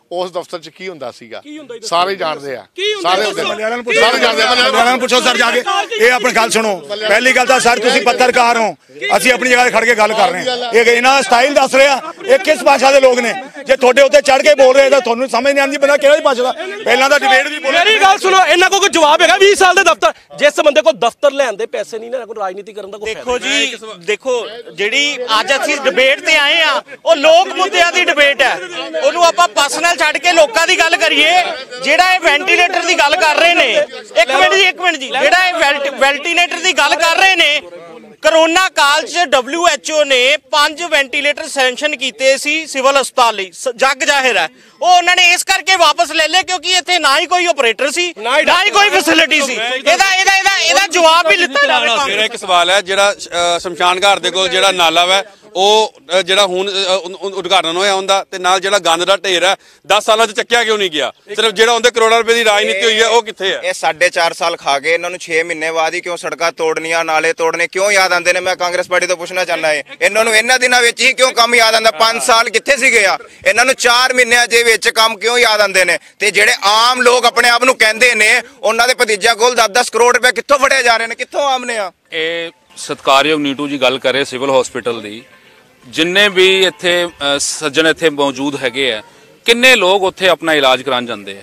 ਉਸ ਦਫ਼ਤਰ 'ਚ ਕੀ ਹੁੰਦਾ ਸੀਗਾ ਸਾਰੇ ਜਾਣਦੇ ਆ ਸਾਰੇ ਸਾਰੇ ਜਾਣਦੇ ਆ ਮਲਿਆਲਾਂ ਨੂੰ ਪੁੱਛੋ ਸਰ ਜਾ ਕੇ। ਇਹ ਆਪਣੀ ਗੱਲ ਸੁਣੋ, ਪਹਿਲੀ ਗੱਲ ਤਾਂ ਸਰ ਤੁਸੀਂ ਪੱਤਰਕਾਰ ਹੋ, ਅਸੀਂ ਆਪਣੀ ਜਗ੍ਹਾ ਤੇ ਖੜ ਕੇ ਗੱਲ ਕਰ ਰਹੇ ਹਾਂ। ਇਹ ਇਹਨਾਂ ਦਾ ਸਟਾਈਲ ਦੱਸ ਰਿਹਾ ਇਹ ਕਿਸ ਭਾਸ਼ਾ ਦੇ ਲੋਕ ਨੇ। ਜੇ ਤੁਹਾਡੇ ਉੱਤੇ ਚੜ ਕੇ ਬੋਲ ਰਹੇ ਤਾਂ ਤੁਹਾਨੂੰ ਸਮਝ ਨਹੀਂ ਆਉਂਦੀ ਬੰਦਾ ਕਿਹੜੀ ਭਾਸ਼ਾ ਦਾ। ਪਹਿਲਾਂ ਤਾਂ ਡਿਬੇਟ ਵੀ ਬੋਲੇ। ਮੇਰੀ ਗੱਲ ਸੁਣੋ, ਇਹਨਾਂ ਕੋਲ ਕੋਈ ਜਵਾਬ ਹੈਗਾ ਵੀਹ ਸਾਲ ਦੇ ਦਫ਼ਤਰ? ਜਿਸ ਬੰਦੇ ਕੋਲ ਦਫ਼ਤਰ ਲੈਣ ਦੇ ਪੈਸੇ ਨਹੀਂ ਨਾ, ਕੋਈ ਰਾਜਨੀਤੀ ਕਰਨ ਦਾ ਕੋਈ ਦੇਖੋ ਜੀ, ਦੇਖੋ ਜਿਹੜੀ ਅੱਜ ਅਸੀਂ ਡਿਬੇਟ ਤੇ ਆਏ ਆ ਉਹ ਲੋਕ ਮੁੱਦਿਆਂ ਦੀ ਡਿਬੇਟ ਹੈ, ਉਹਨੂੰ ਆਪਾਂ ਪਰਸਨਲ ਛੱਡ ਕੇ ਲੋਕਾਂ ਦੀ ਗੱਲ ਕਰੀਏ। ਜਿਹੜਾ ਇਹ ਵੈਂਟੀਲੇਟਰ ਦੀ ਗੱਲ ਕਰ ਰਹੇ ਨੇ, ਇੱਕ ਮਿੰਟ ਜੀ ਇੱਕ ਮਿੰਟ ਜੀ ਜਿਹੜਾ ਇਹ ਵੈਂਟੀਲੇਟਰ ਦੀ ਗੱਲ ਕਰ ਰਹੇ ਨੇ, ਕਰੋਨਾ ਕਾਲ 'ਚ ਡਬਲਿਊ ਐਚ ਓ ਨੇ ਪੰਜ ਵੈਂਟੀਲੇਟਰ ਸੈਂਕਸ਼ਨ ਕੀਤੇ ਸੀ ਸਿਵਲ ਹਸਪਤਾਲ ਲਈ, ਜੱਗ ਜ਼ਾਹਿਰ ਹੈ। ਉਹ ਉਹਨਾਂ ਨੇ ਇਸ ਕਰਕੇ ਵਾਪਸ ਲੈ ਲਏ ਕਿਉਂਕਿ ਇੱਥੇ ਨਾ ਹੀ ਕੋਈ ਆਪਰੇਟਰ ਸੀ ਨਾ ਹੀ ਕੋਈ ਫੈਸਿਲਿਟੀ ਸੀ। ਇਹਦਾ ਇਹਦਾ ਇਹਦਾ ਇਹਦਾ ਜਵਾਬ ਵੀ ਲਿੱਤਾ ਜਾਵੇ। ਮੇਰਾ ਇੱਕ ਸਵਾਲ ਹੈ, ਜਿਹੜਾ ਸ਼ਮਸ਼ਾਨ ਘਾਟ ਦੇ ਕੋਲ ਜਿਹੜਾ ਨਾਲਾ ਵਾ ਉਹ ਜਿਹੜਾ ਹੁਣ ਉਦਘਾਟਨ ਹੋਇਆ ਹੁੰਦਾ ਤੇ ਨਾਲ ਜਿਹੜਾ ਗੰਦ ਦਾ ਢੇਰ ਹੈ ਦਸ ਸਾਲਾਂ 'ਚ ਚੱਕਿਆ ਕਿਉਂ ਨਹੀਂ ਗਿਆ? ਸਿਰਫ ਜਿਹੜਾ ਉਹਦੇ ਕਰੋੜਾਂ ਰੁਪਏ ਦੀ ਰਾਜਨੀਤੀ ਹੋਈ ਹੈ ਉਹ ਕਿੱਥੇ ਹੈ? ਇਹ ਸਾਢੇ ਚਾਰ ਸਾਲ ਖਾ ਗਏ, ਇਹਨਾਂ ਨੂੰ ਛੇ ਮਹੀਨੇ ਬਾਅਦ ਹੀ ਕਿਉਂ ਸੜਕਾਂ ਤੋੜਨੀਆਂ, ਨਾਲੇ ਤੋੜਨੇ ਕਿਉਂ ਯਾਦ ਆਉਂਦੇ ਨੇ? ਮੈਂ ਕਾਂਗਰਸ ਪਾਰਟੀ ਤੋਂ ਪੁੱਛਣਾ ਚਾਹੁੰਦਾ ਹੈ, ਇਹਨਾਂ ਨੂੰ ਇਹਨਾਂ ਦਿਨਾਂ ਵਿੱਚ ਹੀ ਕਿਉਂ ਕੰਮ ਯਾਦ ਆਉਂਦਾ? ਪੰਜ ਸਾਲ ਕਿੱਥੇ ਸੀਗੇ ਆ? ਇਹਨਾਂ ਨੂੰ ਚਾਰ ਮਹੀਨਿਆਂ ਦੇ ਵਿੱਚ ਕੰਮ ਕਿਉਂ ਯਾਦ ਆਉਂਦੇ ਨੇ? ਤੇ ਜਿਹੜੇ ਆਮ ਲੋਕ ਆਪਣੇ ਆਪ ਨੂੰ ਕਹਿੰਦੇ ਨੇ ਉਹਨਾਂ ਦੇ ਭਤੀਜਾ ਕੋਲ ਦਸ ਦਸ ਕਰੋੜ ਰੁਪਏ ਕਿੱਥੋਂ ਫੜੇ ਜਾ ਰਹੇ ਨੇ? ਕਿੱਥੋਂ ਆਮਨੇ ਆ? ਇਹ ਸਤਿਕਾਰਯੋਗ ਨੀਟੂ ਜੀ ਗੱਲ ਕਰੇ ਸਿਵਲ ਹਸਪੀਟਲ ਦੀ, ਜਿੰਨੇ ਵੀ ਇੱਥੇ ਸੱਜਣ ਇੱਥੇ ਮੌਜੂਦ ਹੈਗੇ ਆ, ਕਿੰਨੇ ਲੋਕ ਉੱਥੇ ਆਪਣਾ ਇਲਾਜ ਕਰਾਉਣ ਜਾਂਦੇ ਆ।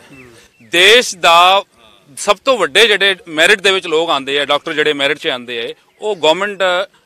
ਦੇਸ਼ ਦਾ ਸਭ ਤੋਂ ਵੱਡੇ ਜਿਹੜੇ ਮੈਰਿਟ ਦੇ ਵਿੱਚ ਲੋਕ ਆਉਂਦੇ ਆ, ਡਾਕਟਰ ਜਿਹੜੇ ਮੈਰਿਟ 'ਚ ਆਉਂਦੇ ਆ, ਉਹ ਗਵਰਨਮੈਂਟ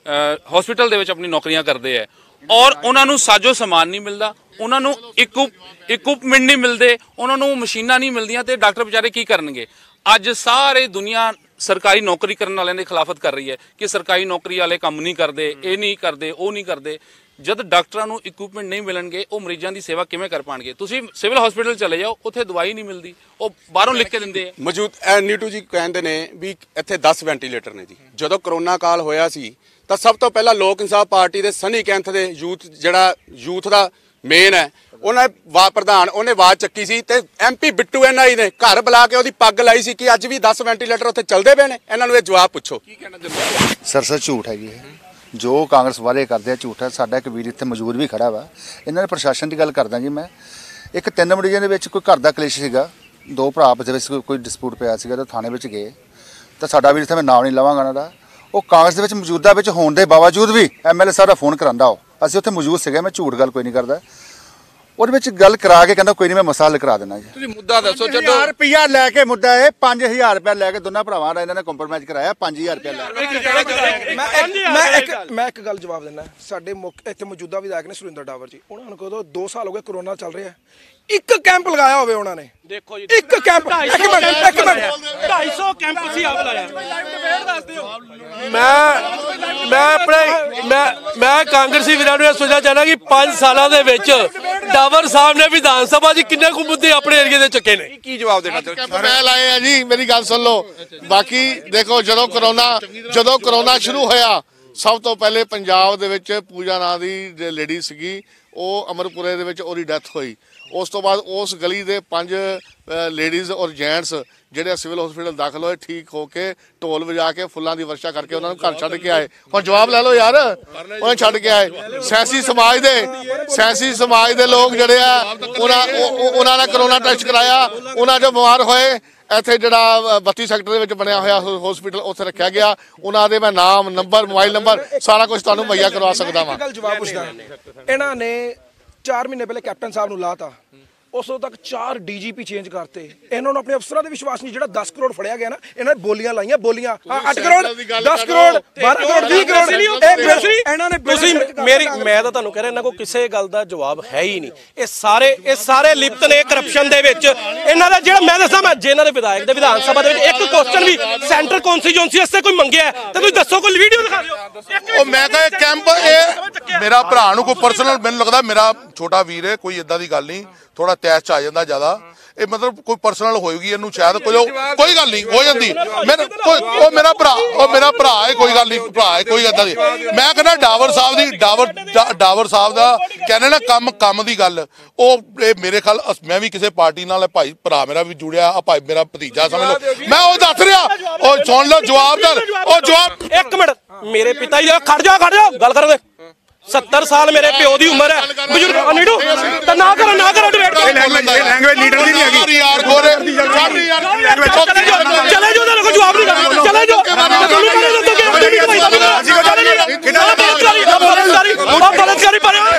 ਹਸਪੀਟਲ ਦੇ ਵਿੱਚ ਆਪਣੀ ਨੌਕਰੀਆਂ ਕਰਦੇ ਆ ਔਰ ਉਹਨਾਂ ਨੂੰ ਸਾਜੋ ਸਮਾਨ ਨਹੀਂ ਮਿਲਦਾ, ਉਹਨਾਂ ਨੂੰ ਇਕੁਪ ਇਕੁਪਮੈਂਟ ਨਹੀਂ ਮਿਲਦੇ, ਉਹਨਾਂ ਨੂੰ ਮਸ਼ੀਨਾਂ ਨਹੀਂ ਮਿਲਦੀਆਂ ਤੇ ਡਾਕਟਰ ਵਿਚਾਰੇ ਕੀ ਕਰਨਗੇ? ਅੱਜ ਸਾਰੇ ਦੁਨੀਆ ਸਰਕਾਰੀ ਨੌਕਰੀ ਕਰਨ ਵਾਲਿਆਂ ਦੀ ਖਿਲਾਫਤ ਕਰ ਰਹੀ ਹੈ ਕਿ ਸਰਕਾਰੀ ਨੌਕਰੀ ਵਾਲੇ ਕੰਮ ਨਹੀਂ ਕਰਦੇ, ਇਹ ਨਹੀਂ ਕਰਦੇ, ਉਹ ਨਹੀਂ ਕਰਦੇ। ਜਦ ਡਾਕਟਰਾਂ ਨੂੰ ਇਕੁਇਪਮੈਂਟ ਨਹੀਂ ਮਿਲਣਗੇ ਉਹ ਮਰੀਜ਼ਾਂ ਦੀ ਸੇਵਾ ਕਿਵੇਂ ਕਰ ਪਾਣਗੇ? ਤੁਸੀਂ ਸਿਵਲ ਹਸਪੀਟਲ ਚਲੇ ਜਾਓ, ਉੱਥੇ ਦਵਾਈ ਨਹੀਂ ਮਿਲਦੀ, ਉਹ ਬਾਹਰੋਂ ਲਿਖ ਕੇ ਦਿੰਦੇ ਆ। ਮੌਜੂਦ ਨੀਟੂ ਜੀ ਕਹਿੰਦੇ ਨੇ ਵੀ ਇੱਥੇ ਦਸ ਵੈਂਟੀਲੇਟਰ ਨੇ ਜੀ। ਜਦੋਂ ਕਰੋਨਾ ਕਾਲ ਹੋਇਆ ਸੀ ਤਾਂ ਸਭ ਤੋਂ ਪਹਿਲਾਂ ਲੋਕ ਇਨਸਾਫ ਪਾਰਟੀ ਦੇ ਸਨੀ ਕੈਂਥ ਦੇ ਯੂਥ ਜਿਹੜਾ ਯੂਥ ਦਾ ਮੇਨ ਹੈ ਉਹਨਾਂ ਵਾ ਪ੍ਰਧਾਨ ਉਹਨੇ ਆਵਾਜ਼ ਚੱਕੀ ਸੀ ਤੇ ਐਮਪੀ ਬਿੱਟੂ ਐਨ ਆਈ ਨੇ ਘਰ ਬੁਲਾ ਕੇ ਉਹਦੀ ਪੱਗ ਲਾਈ ਸੀ ਕਿ ਅੱਜ ਵੀ ਦਸ ਵੈਂਟੀਲੇਟਰ ਉੱਥੇ ਚੱਲਦੇ ਪਏ ਨੇ। ਇਹਨਾਂ ਨੂੰ ਇਹ ਜਵਾਬ ਪੁੱਛੋ। ਕੀ ਕਹਿਣਾ ਚਾਹੁੰਦੇ? ਸਰ ਸਰ ਝੂਠ ਹੈ ਜੀ, ਇਹ ਜੋ ਕਾਂਗਰਸ ਵਾਲੇ ਕਰਦੇ ਆ ਝੂਠ ਹੈ। ਸਾਡਾ ਇੱਕ ਵੀਰ ਇੱਥੇ ਮੌਜੂਦ ਵੀ ਖੜਾ ਵਾ। ਇਹਨਾਂ ਦੇ ਪ੍ਰਸ਼ਾਸਨ ਦੀ ਗੱਲ ਕਰਦਾ ਜੀ ਮੈਂ। ਇੱਕ ਤਿੰਨ ਮਰੀਜ਼ਾਂ ਦੇ ਵਿੱਚ ਕੋਈ ਘਰ ਦਾ ਕਲੇਸ਼ ਸੀਗਾ, ਦੋ ਭਰਾ ਆਪਸ ਦੇ ਵਿੱਚ ਕੋਈ ਡਿਸਪਿਊਟ ਪਿਆ ਸੀਗਾ ਤਾਂ ਥਾਣੇ ਵਿੱਚ ਗਏ ਤਾਂ ਸਾਡਾ ਵੀਰ ਇੱਥੇ ਮੈਂ ਨਾਮ ਨਹੀਂ ਲਵਾਂਗਾ ਉਹਨਾਂ ਦਾ, ਉਹ ਕਾਂਗਰਸ ਦੇ ਵਿੱਚ ਮੌਜੂਦਾ ਵਿੱਚ ਹੋਣ ਦੇ ਬਾਵਜੂਦ ਵੀ ਐਮਐਲਏ ਸਾਹਿਬ ਦਾ ਫੋਨ ਕਰਾਂਦਾ, ਉਹ ਅਸੀਂ ਉੱਥੇ ਮੌਜੂਦ ਸੀਗੇ, ਮੈਂ ਝੂਠ ਗੱਲ ਕੋਈ ਨਹੀਂ ਕਰਦਾ। ਉਹਦੇ ਵਿੱਚ ਗੱਲ ਕਰਾ ਕੇ ਕਹਿੰਦਾ ਕੋਈ ਨਹੀਂ ਮੈਂ ਮਸਲਾ ਹੱਲ ਕਰਾ ਦੇਣਾ ਜੀ। ਤੁਸੀਂ ਮੁੱਦਾ ਦੱਸੋ। ਜਦੋਂ ਹਜ਼ਾਰ ਰੁਪਇਆ ਲੈ ਕੇ ਮੁੱਦਾ ਇਹ ਪੰਜ ਹਜ਼ਾਰ ਰੁਪਇਆ ਲੈ ਕੇ ਦੋਨਾਂ ਭਰਾਵਾਂ ਦਾ ਇਹਨਾਂ ਨੇ ਕੰਪਰਮਾਈਜ਼ ਕਰਾਇਆ, ਪੰਜ ਹਜ਼ਾਰ ਰੁਪਇਆ ਲੈ ਕੇ। ਮੈਂ ਇੱਕ ਮੈਂ ਇੱਕ ਗੱਲ ਜਵਾਬ ਦਿੰਦਾ। ਸਾਡੇ ਮੁੱਖ ਇੱਥੇ ਮੌਜੂਦਾ ਵਿਧਾਇਕ ਨੇ ਸੁਰਿੰਦਰ ਡਾਵਰ ਜੀ, ਉਹਨਾਂ ਨੂੰ ਕਹੋ ਦੋ ਸਾਲ ਹੋ ਗਏ ਕਰੋਨਾ ਚੱਲ ਰਿਹਾ, ਇੱਕ ਕੈਂਪ ਲਗਾਇਆ ਹੋਵੇ ਉਹਨਾਂ ਨੇ। ਦੇਖੋ ਜੀ ਇੱਕ ਕੈਂਪ, ਇੱਕ ਮਿੰਟ ਇੱਕ ਮਿੰਟ ਢਾਈ ਸੌ ਕੈਂਪ ਸੀ ਆਪ ਲਾਇਆ। ਮੈਂ ਮੈਂ ਆਪਣੇ ਮੈਂ ਮੈਂ ਕਾਂਗਰਸੀ ਵੀਰਾਂ ਨੂੰ ਇਹ ਸੋਚਣਾ ਚਾਹੁੰਦਾ ਕਿ ਪੰਜ ਸਾਲਾਂ ਦੇ ਵਿੱਚ ਡਾਵਰ ਸਾਹਿਬ ਨੇ ਵਿਧਾਨ ਸਭਾ 'ਚ ਕਿੰਨੇ ਕੁ ਮੁੱਦੇ ਆਪਣੇ ਏਰੀਏ ਦੇ ਚੱਕੇ ਨੇ? ਕੀ ਜਵਾਬ ਦੇਣਾ ਚਾਹੁੰਦੇ? ਮੈਂ ਲਾਏ ਆ ਜੀ, ਮੇਰੀ ਗੱਲ ਸੁਣ ਲਓ। ਬਾਕੀ ਦੇਖੋ ਜਦੋਂ ਕਰੋਨਾ ਜਦੋਂ ਕਰੋਨਾ ਸ਼ੁਰੂ ਹੋਇਆ ਸਭ ਤੋਂ ਪਹਿਲੇ ਪੰਜਾਬ ਦੇ ਵਿੱਚ ਪੂਜਾ ਨਾਂ ਦੀ ਲੇਡੀ ਸੀਗੀ, ਉਹ ਅਮਰਪੁਰੇ ਦੇ ਵਿੱਚ ਉਹਦੀ ਡੈਥ ਹੋਈ। ਉਸ ਤੋਂ ਬਾਅਦ ਉਸ ਗਲੀ ਦੇ ਪੰਜ ਲੇਡੀਜ਼ ਔਰ ਜੈਂਟਸ ਜਿਹੜੇ ਸਿਵਲ ਹਸਪੀਟਲ ਦਾਖਲ ਹੋਏ, ਠੀਕ ਹੋ ਕੇ ਢੋਲ ਵਜਾ ਕੇ ਫੁੱਲਾਂ ਦੀ ਵਰਸ਼ਾ ਕਰਕੇ ਉਹਨਾਂ ਨੂੰ ਘਰ ਛੱਡ ਕੇ ਆਏ। ਹੁਣ ਜਵਾਬ ਲੈ ਲਓ ਯਾਰ, ਉਹਨੇ ਛੱਡ ਕੇ ਆਏ। ਸਿਆਸੀ ਸਮਾਜ ਦੇ ਸਿਆਸੀ ਸਮਾਜ ਦੇ ਲੋਕ ਜਿਹੜੇ ਆ ਉਹਨਾਂ ਉਹਨਾਂ ਨੇ ਕਰੋਨਾ ਟੈਸਟ ਕਰਾਇਆ, ਉਹਨਾਂ ਜੋ ਬਿਮਾਰ ਹੋਏ ਇੱਥੇ ਜਿਹੜਾ ਬੱਤੀ ਸੈਕਟਰ ਦੇ ਵਿੱਚ ਬਣਿਆ ਹੋਇਆ ਹਸਪੀਟਲ ਉੱਥੇ ਰੱਖਿਆ ਗਿਆ। ਉਹਨਾਂ ਦੇ ਮੈਂ ਨਾਮ, ਨੰਬਰ, ਮੋਬਾਈਲ ਨੰਬਰ ਸਾਰਾ ਕੁਝ ਤੁਹਾਨੂੰ ਮੁਹੱਈਆ ਕਰਵਾ ਸਕਦਾ ਵਾਂ। ਗੱਲ ਜਵਾਬ ਪੁੱਛਦਾ। ਇਹਨਾਂ ਨੇ ਚਾਰ ਮਹੀਨੇ ਪਹਿਲੇ ਕੈਪਟਨ ਸਾਹਿਬ ਨੂੰ ਲਾਤਾ, ਉਸ ਤੋਂ ਤੱਕ ਚਾਰ ਡੀਜੀਪੀ ਚੇਂਜ ਕਰਤੇ। ਇਹਨਾਂ ਨੂੰ ਆਪਣੇ ਅਫਸਰਾਂ ਦੇ ਵਿਸ਼ਵਾਸ ਨਹੀਂ। ਜਿਹੜਾ ਦਸ ਕਰੋੜ ਫੜਿਆ ਗਿਆ ਨਾ, ਇਹਨਾਂ ਨੇ ਬੋਲੀਆਂ ਲਾਈਆਂ, ਬੋਲੀਆਂ ਅੱਠ ਕਰੋੜ ਦਸ ਕਰੋੜ ਬਾਰਾਂ ਕਰੋੜ ਵੀਹ ਕਰੋੜ ਇਹਨਾਂ ਨੇ। ਤੁਸੀਂ ਮੇਰੀ ਮੈਂ ਤਾਂ ਤੁਹਾਨੂੰ ਕਹਿ ਰਿਹਾ ਇਹਨਾਂ ਕੋਲ ਕਿਸੇ ਗੱਲ ਦਾ ਜਵਾਬ ਹੈ ਹੀ ਨਹੀਂ। ਇਹ ਸਾਰੇ ਇਹ ਸਾਰੇ ਲਿਪਤ ਨੇ ਕਰਪਸ਼ਨ ਦੇ ਵਿੱਚ। ਇਹਨਾਂ ਦਾ ਜਿਹੜਾ ਮੈਂ ਦੱਸਾਂ, ਮੈਂ ਜੇ ਇਹਨਾਂ ਦੇ ਵਿਧਾਇਕ ਦੇ ਵਿਧਾਨ ਸਭਾ ਦੇ ਵਿੱਚ ਇੱਕ ਕੁਐਸਚਨ ਵੀ ਸੈਂਟਰ ਕੌਂਸਟੀਚੁਐਂਸੀ ਵਾਸਤੇ ਕੋਈ ਮੰਗਿਆ ਤਾਂ ਤੁਸੀਂ ਦੱਸੋ, ਕੋਈ ਵੀਡੀਓ ਦਿਖਾ ਦਿਓ। ਉਹ ਮੈਂ ਕਹਾਂ ਕੈਂਪ ਇਹ ਮੇਰਾ ਭਰਾ ਨੂੰ ਕੋਈ ਪਰਸਨਲ ਮੈਨੂੰ ਲੱਗਦਾ ਮੇਰਾ ਛੋਟਾ ਵੀਰ ਹੈ, ਕੋਈ ਇਦਾਂ ਦੀ ਗੱਲ ਨਹੀਂ, ਥੋੜਾ ਤੈਸ ਚ ਆ ਜਾਂਦਾ ਜ਼ਿਆਦਾ। ਇਹ ਮਤਲਬ ਕੋਈ ਪਰਸਨਲ ਹੋਏਗੀ ਇਹਨੂੰ ਸ਼ਾਇਦ ਕੋਈ ਕੋਈ ਗੱਲ ਨਹੀਂ ਹੋ ਜਾਂਦੀ। ਮੈਂ ਉਹ ਮੇਰਾ ਭਰਾ ਉਹ ਮੇਰਾ ਭਰਾ ਹੈ, ਕੋਈ ਗੱਲ ਨਹੀਂ, ਭਰਾ ਹੈ, ਕੋਈ ਏਦਾਂ ਦੀ। ਮੈਂ ਕਹਿੰਦਾ ਡਾਵਰ ਸਾਹਿਬ ਦੀ ਡਾਵਰ ਡਾਵਰ ਸਾਹਿਬ ਦਾ ਕਹਿੰਦੇ ਨਾ ਕੰਮ ਕੰਮ ਦੀ ਗੱਲ, ਉਹ ਇਹ ਮੇਰੇ ਖਿਆਲ ਮੈਂ ਵੀ ਕਿਸੇ ਪਾਰਟੀ ਨਾਲ ਭਾਈ ਭਰਾ ਮੇਰਾ ਵੀ ਜੁੜਿਆ ਆ, ਭਾਈ ਮੇਰਾ ਭਤੀਜਾ ਸਮਝ ਲਓ, ਮੈਂ ਉਹ ਦੱਸ ਰਿਹਾ। ਉਹ ਸੁਣ ਲਓ ਜਵਾਬ ਦਾ ਉਹ ਜਵਾਬ। ਇੱਕ ਮਿੰਟ, ਮੇਰੇ ਪਿਤਾ ਜੀ ਖੜ ਜਾ ਖੜ ਜਾ ਗੱਲ ਕਰਨ ਦੇ। सत्तर साल मेरे प्यो की उम्र है बजुर्ग नीडू तो ना करो ना करो डिबेट लैंग्वेज लीडर दी नहीं हैगी चले जाओ ना कोई जवाब नहीं चले जाओ बलात्कारी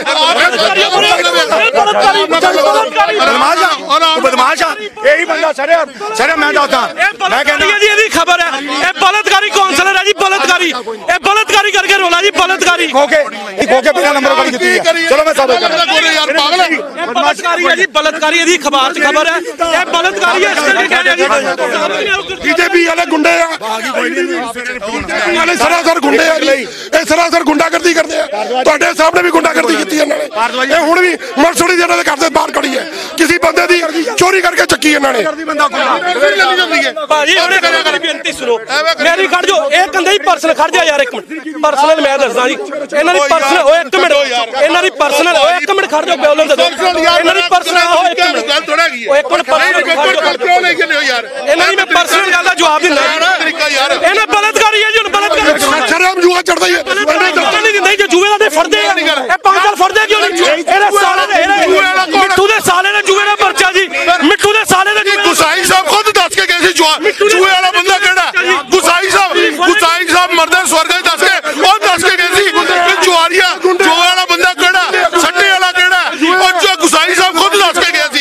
बदमाश यही बंदा सर सर मैं दसदा मैं कहना जी खबर है ये बलात्कारी काउंसलर है जी बलात्कारी ये बलात्कारी करके रोला जी बलात्कारी खोके खोके बिना नंबर वाली कीती है चलो मैं साबित करदा यार पागल है बलात्कारी है जी बलात्कारी दी खबर च खबर है ये बलात्कारी है इसके लिए कह रहे जी बीजेपी वाले गुंडे आ वाले सरासर गुंडे आ ਇਹ ਸਰਾਸਰ ਗੁੰਡਾਗਰਦੀ ਕਰਦੇ ਆ ਤੁਹਾਡੇ ਸਾਹਮਣੇ ਵੀ ਗੁੰਡਾਗਰਦੀ ਕੀਤੀ ਇਹਨਾਂ ਨੇ ਇਹ ਹੁਣ ਵੀ ਮਰਸੜੀ ਜਿਹਨਾਂ ਦੇ ਘਰ ਦੇ ਬਾਹਰ ਖੜੀ ਹੈ ਕਿਸੇ ਬੰਦੇ ਦੀ ਚੋਰੀ ਕਰਕੇ ਚੱਕੀ ਇਹਨਾਂ ਨੇ ਭਾਜੀ ਉਹਨੇ ਮੇਰੀ ਬੇਨਤੀ ਸੁਣੋ ਮੇਰੀ ਖੜ ਜਾਓ ਇਹ ਕੰਦੇ ਹੀ ਪਰਸਨਲ ਖੜ ਜਾ ਯਾਰ ਇੱਕ ਮਿੰਟ ਪਰਸਨਲ ਮੈਂ ਦੱਸਦਾ ਜੀ ਇਹਨਾਂ ਦੀ ਪਰਸਨਲ ਓਏ ਇੱਕ ਮਿੰਟ ਇਹਨਾਂ ਦੀ ਪਰਸਨਲ ਓਏ ਇੱਕ ਮਿੰਟ ਖੜ ਜਾਓ ਬੋਲਣ ਦੇ ਇਹਨਾਂ ਦੀ ਪਰਸਨਲ ਓਏ ਇੱਕ ਮਿੰਟ ਗੱਲ ਥੋੜਾ ਕੀ ਓਏ ਇੱਕ ਮਿੰਟ ਪਰਸਨਲ ਕਿਉਂ ਲੈ ਕੇ ਲਿਓ ਯਾਰ ਇਹਨਾਂ ਦੀ ਮੈਂ ਪਰਸਨਲ ਗੱਲ ਦਾ ਜਵਾਬ ਦਿੰਦਾ ਇਹਨਾਂ ਬਲਾਤਕਾਰੀ ਹੈ ਜੀ ਹੁਣ ਬਲਾਤਕਾਰੀ ਸ਼ਰਮ ਜੂਆ ਚੜਦਾ ਹੀ ਨਹੀਂ ਦਿੰਦੇ ਜੇ ਜੂਏ ਦਾ ਫੜਦੇ ਆ ਇਹ ਪੰਜ ਸਾਲ ਫੜਦੇ ਕਿਉਂ ਨਹੀਂ ਇਹਦੇ ਸਾਲੇ ਦੇ ਮਿੱਠੂ ਦੇ ਸਾਲੇ ਨੇ ਜੂਏ ਦਾ ਪਰਚਾ ਜੀ ਮਿੱਠੂ ਦੇ ਸਾਲੇ ਦੇ ਗੁਸਾਈ ਸਾਹਿਬ ਖੁਦ ਦੱਸ ਕੇ ਗਏ ਸੀ ਜੂਏ ਵਾਲਾ ਬੰਦਾ ਕਿਹੜਾ ਗੁਸਾਈ ਸਾਹਿਬ ਗੁਸਾਈ ਸਾਹਿਬ ਮਰਦੇ ਸਵਰਗ ਦੱਸ ਕੇ ਉਹ ਦੱਸ ਕੇ ਗਏ ਸੀ ਜੁਆਰੀਆ ਜੂਏ ਵਾਲਾ ਬੰਦਾ ਕਿਹੜਾ ਸੱਟੇ ਵਾਲਾ ਕਿਹੜਾ ਉਹ ਜੋ ਗੁਸਾਈ ਸਾਹਿਬ ਖੁਦ ਦੱਸ ਕੇ ਗਿਆ ਸੀ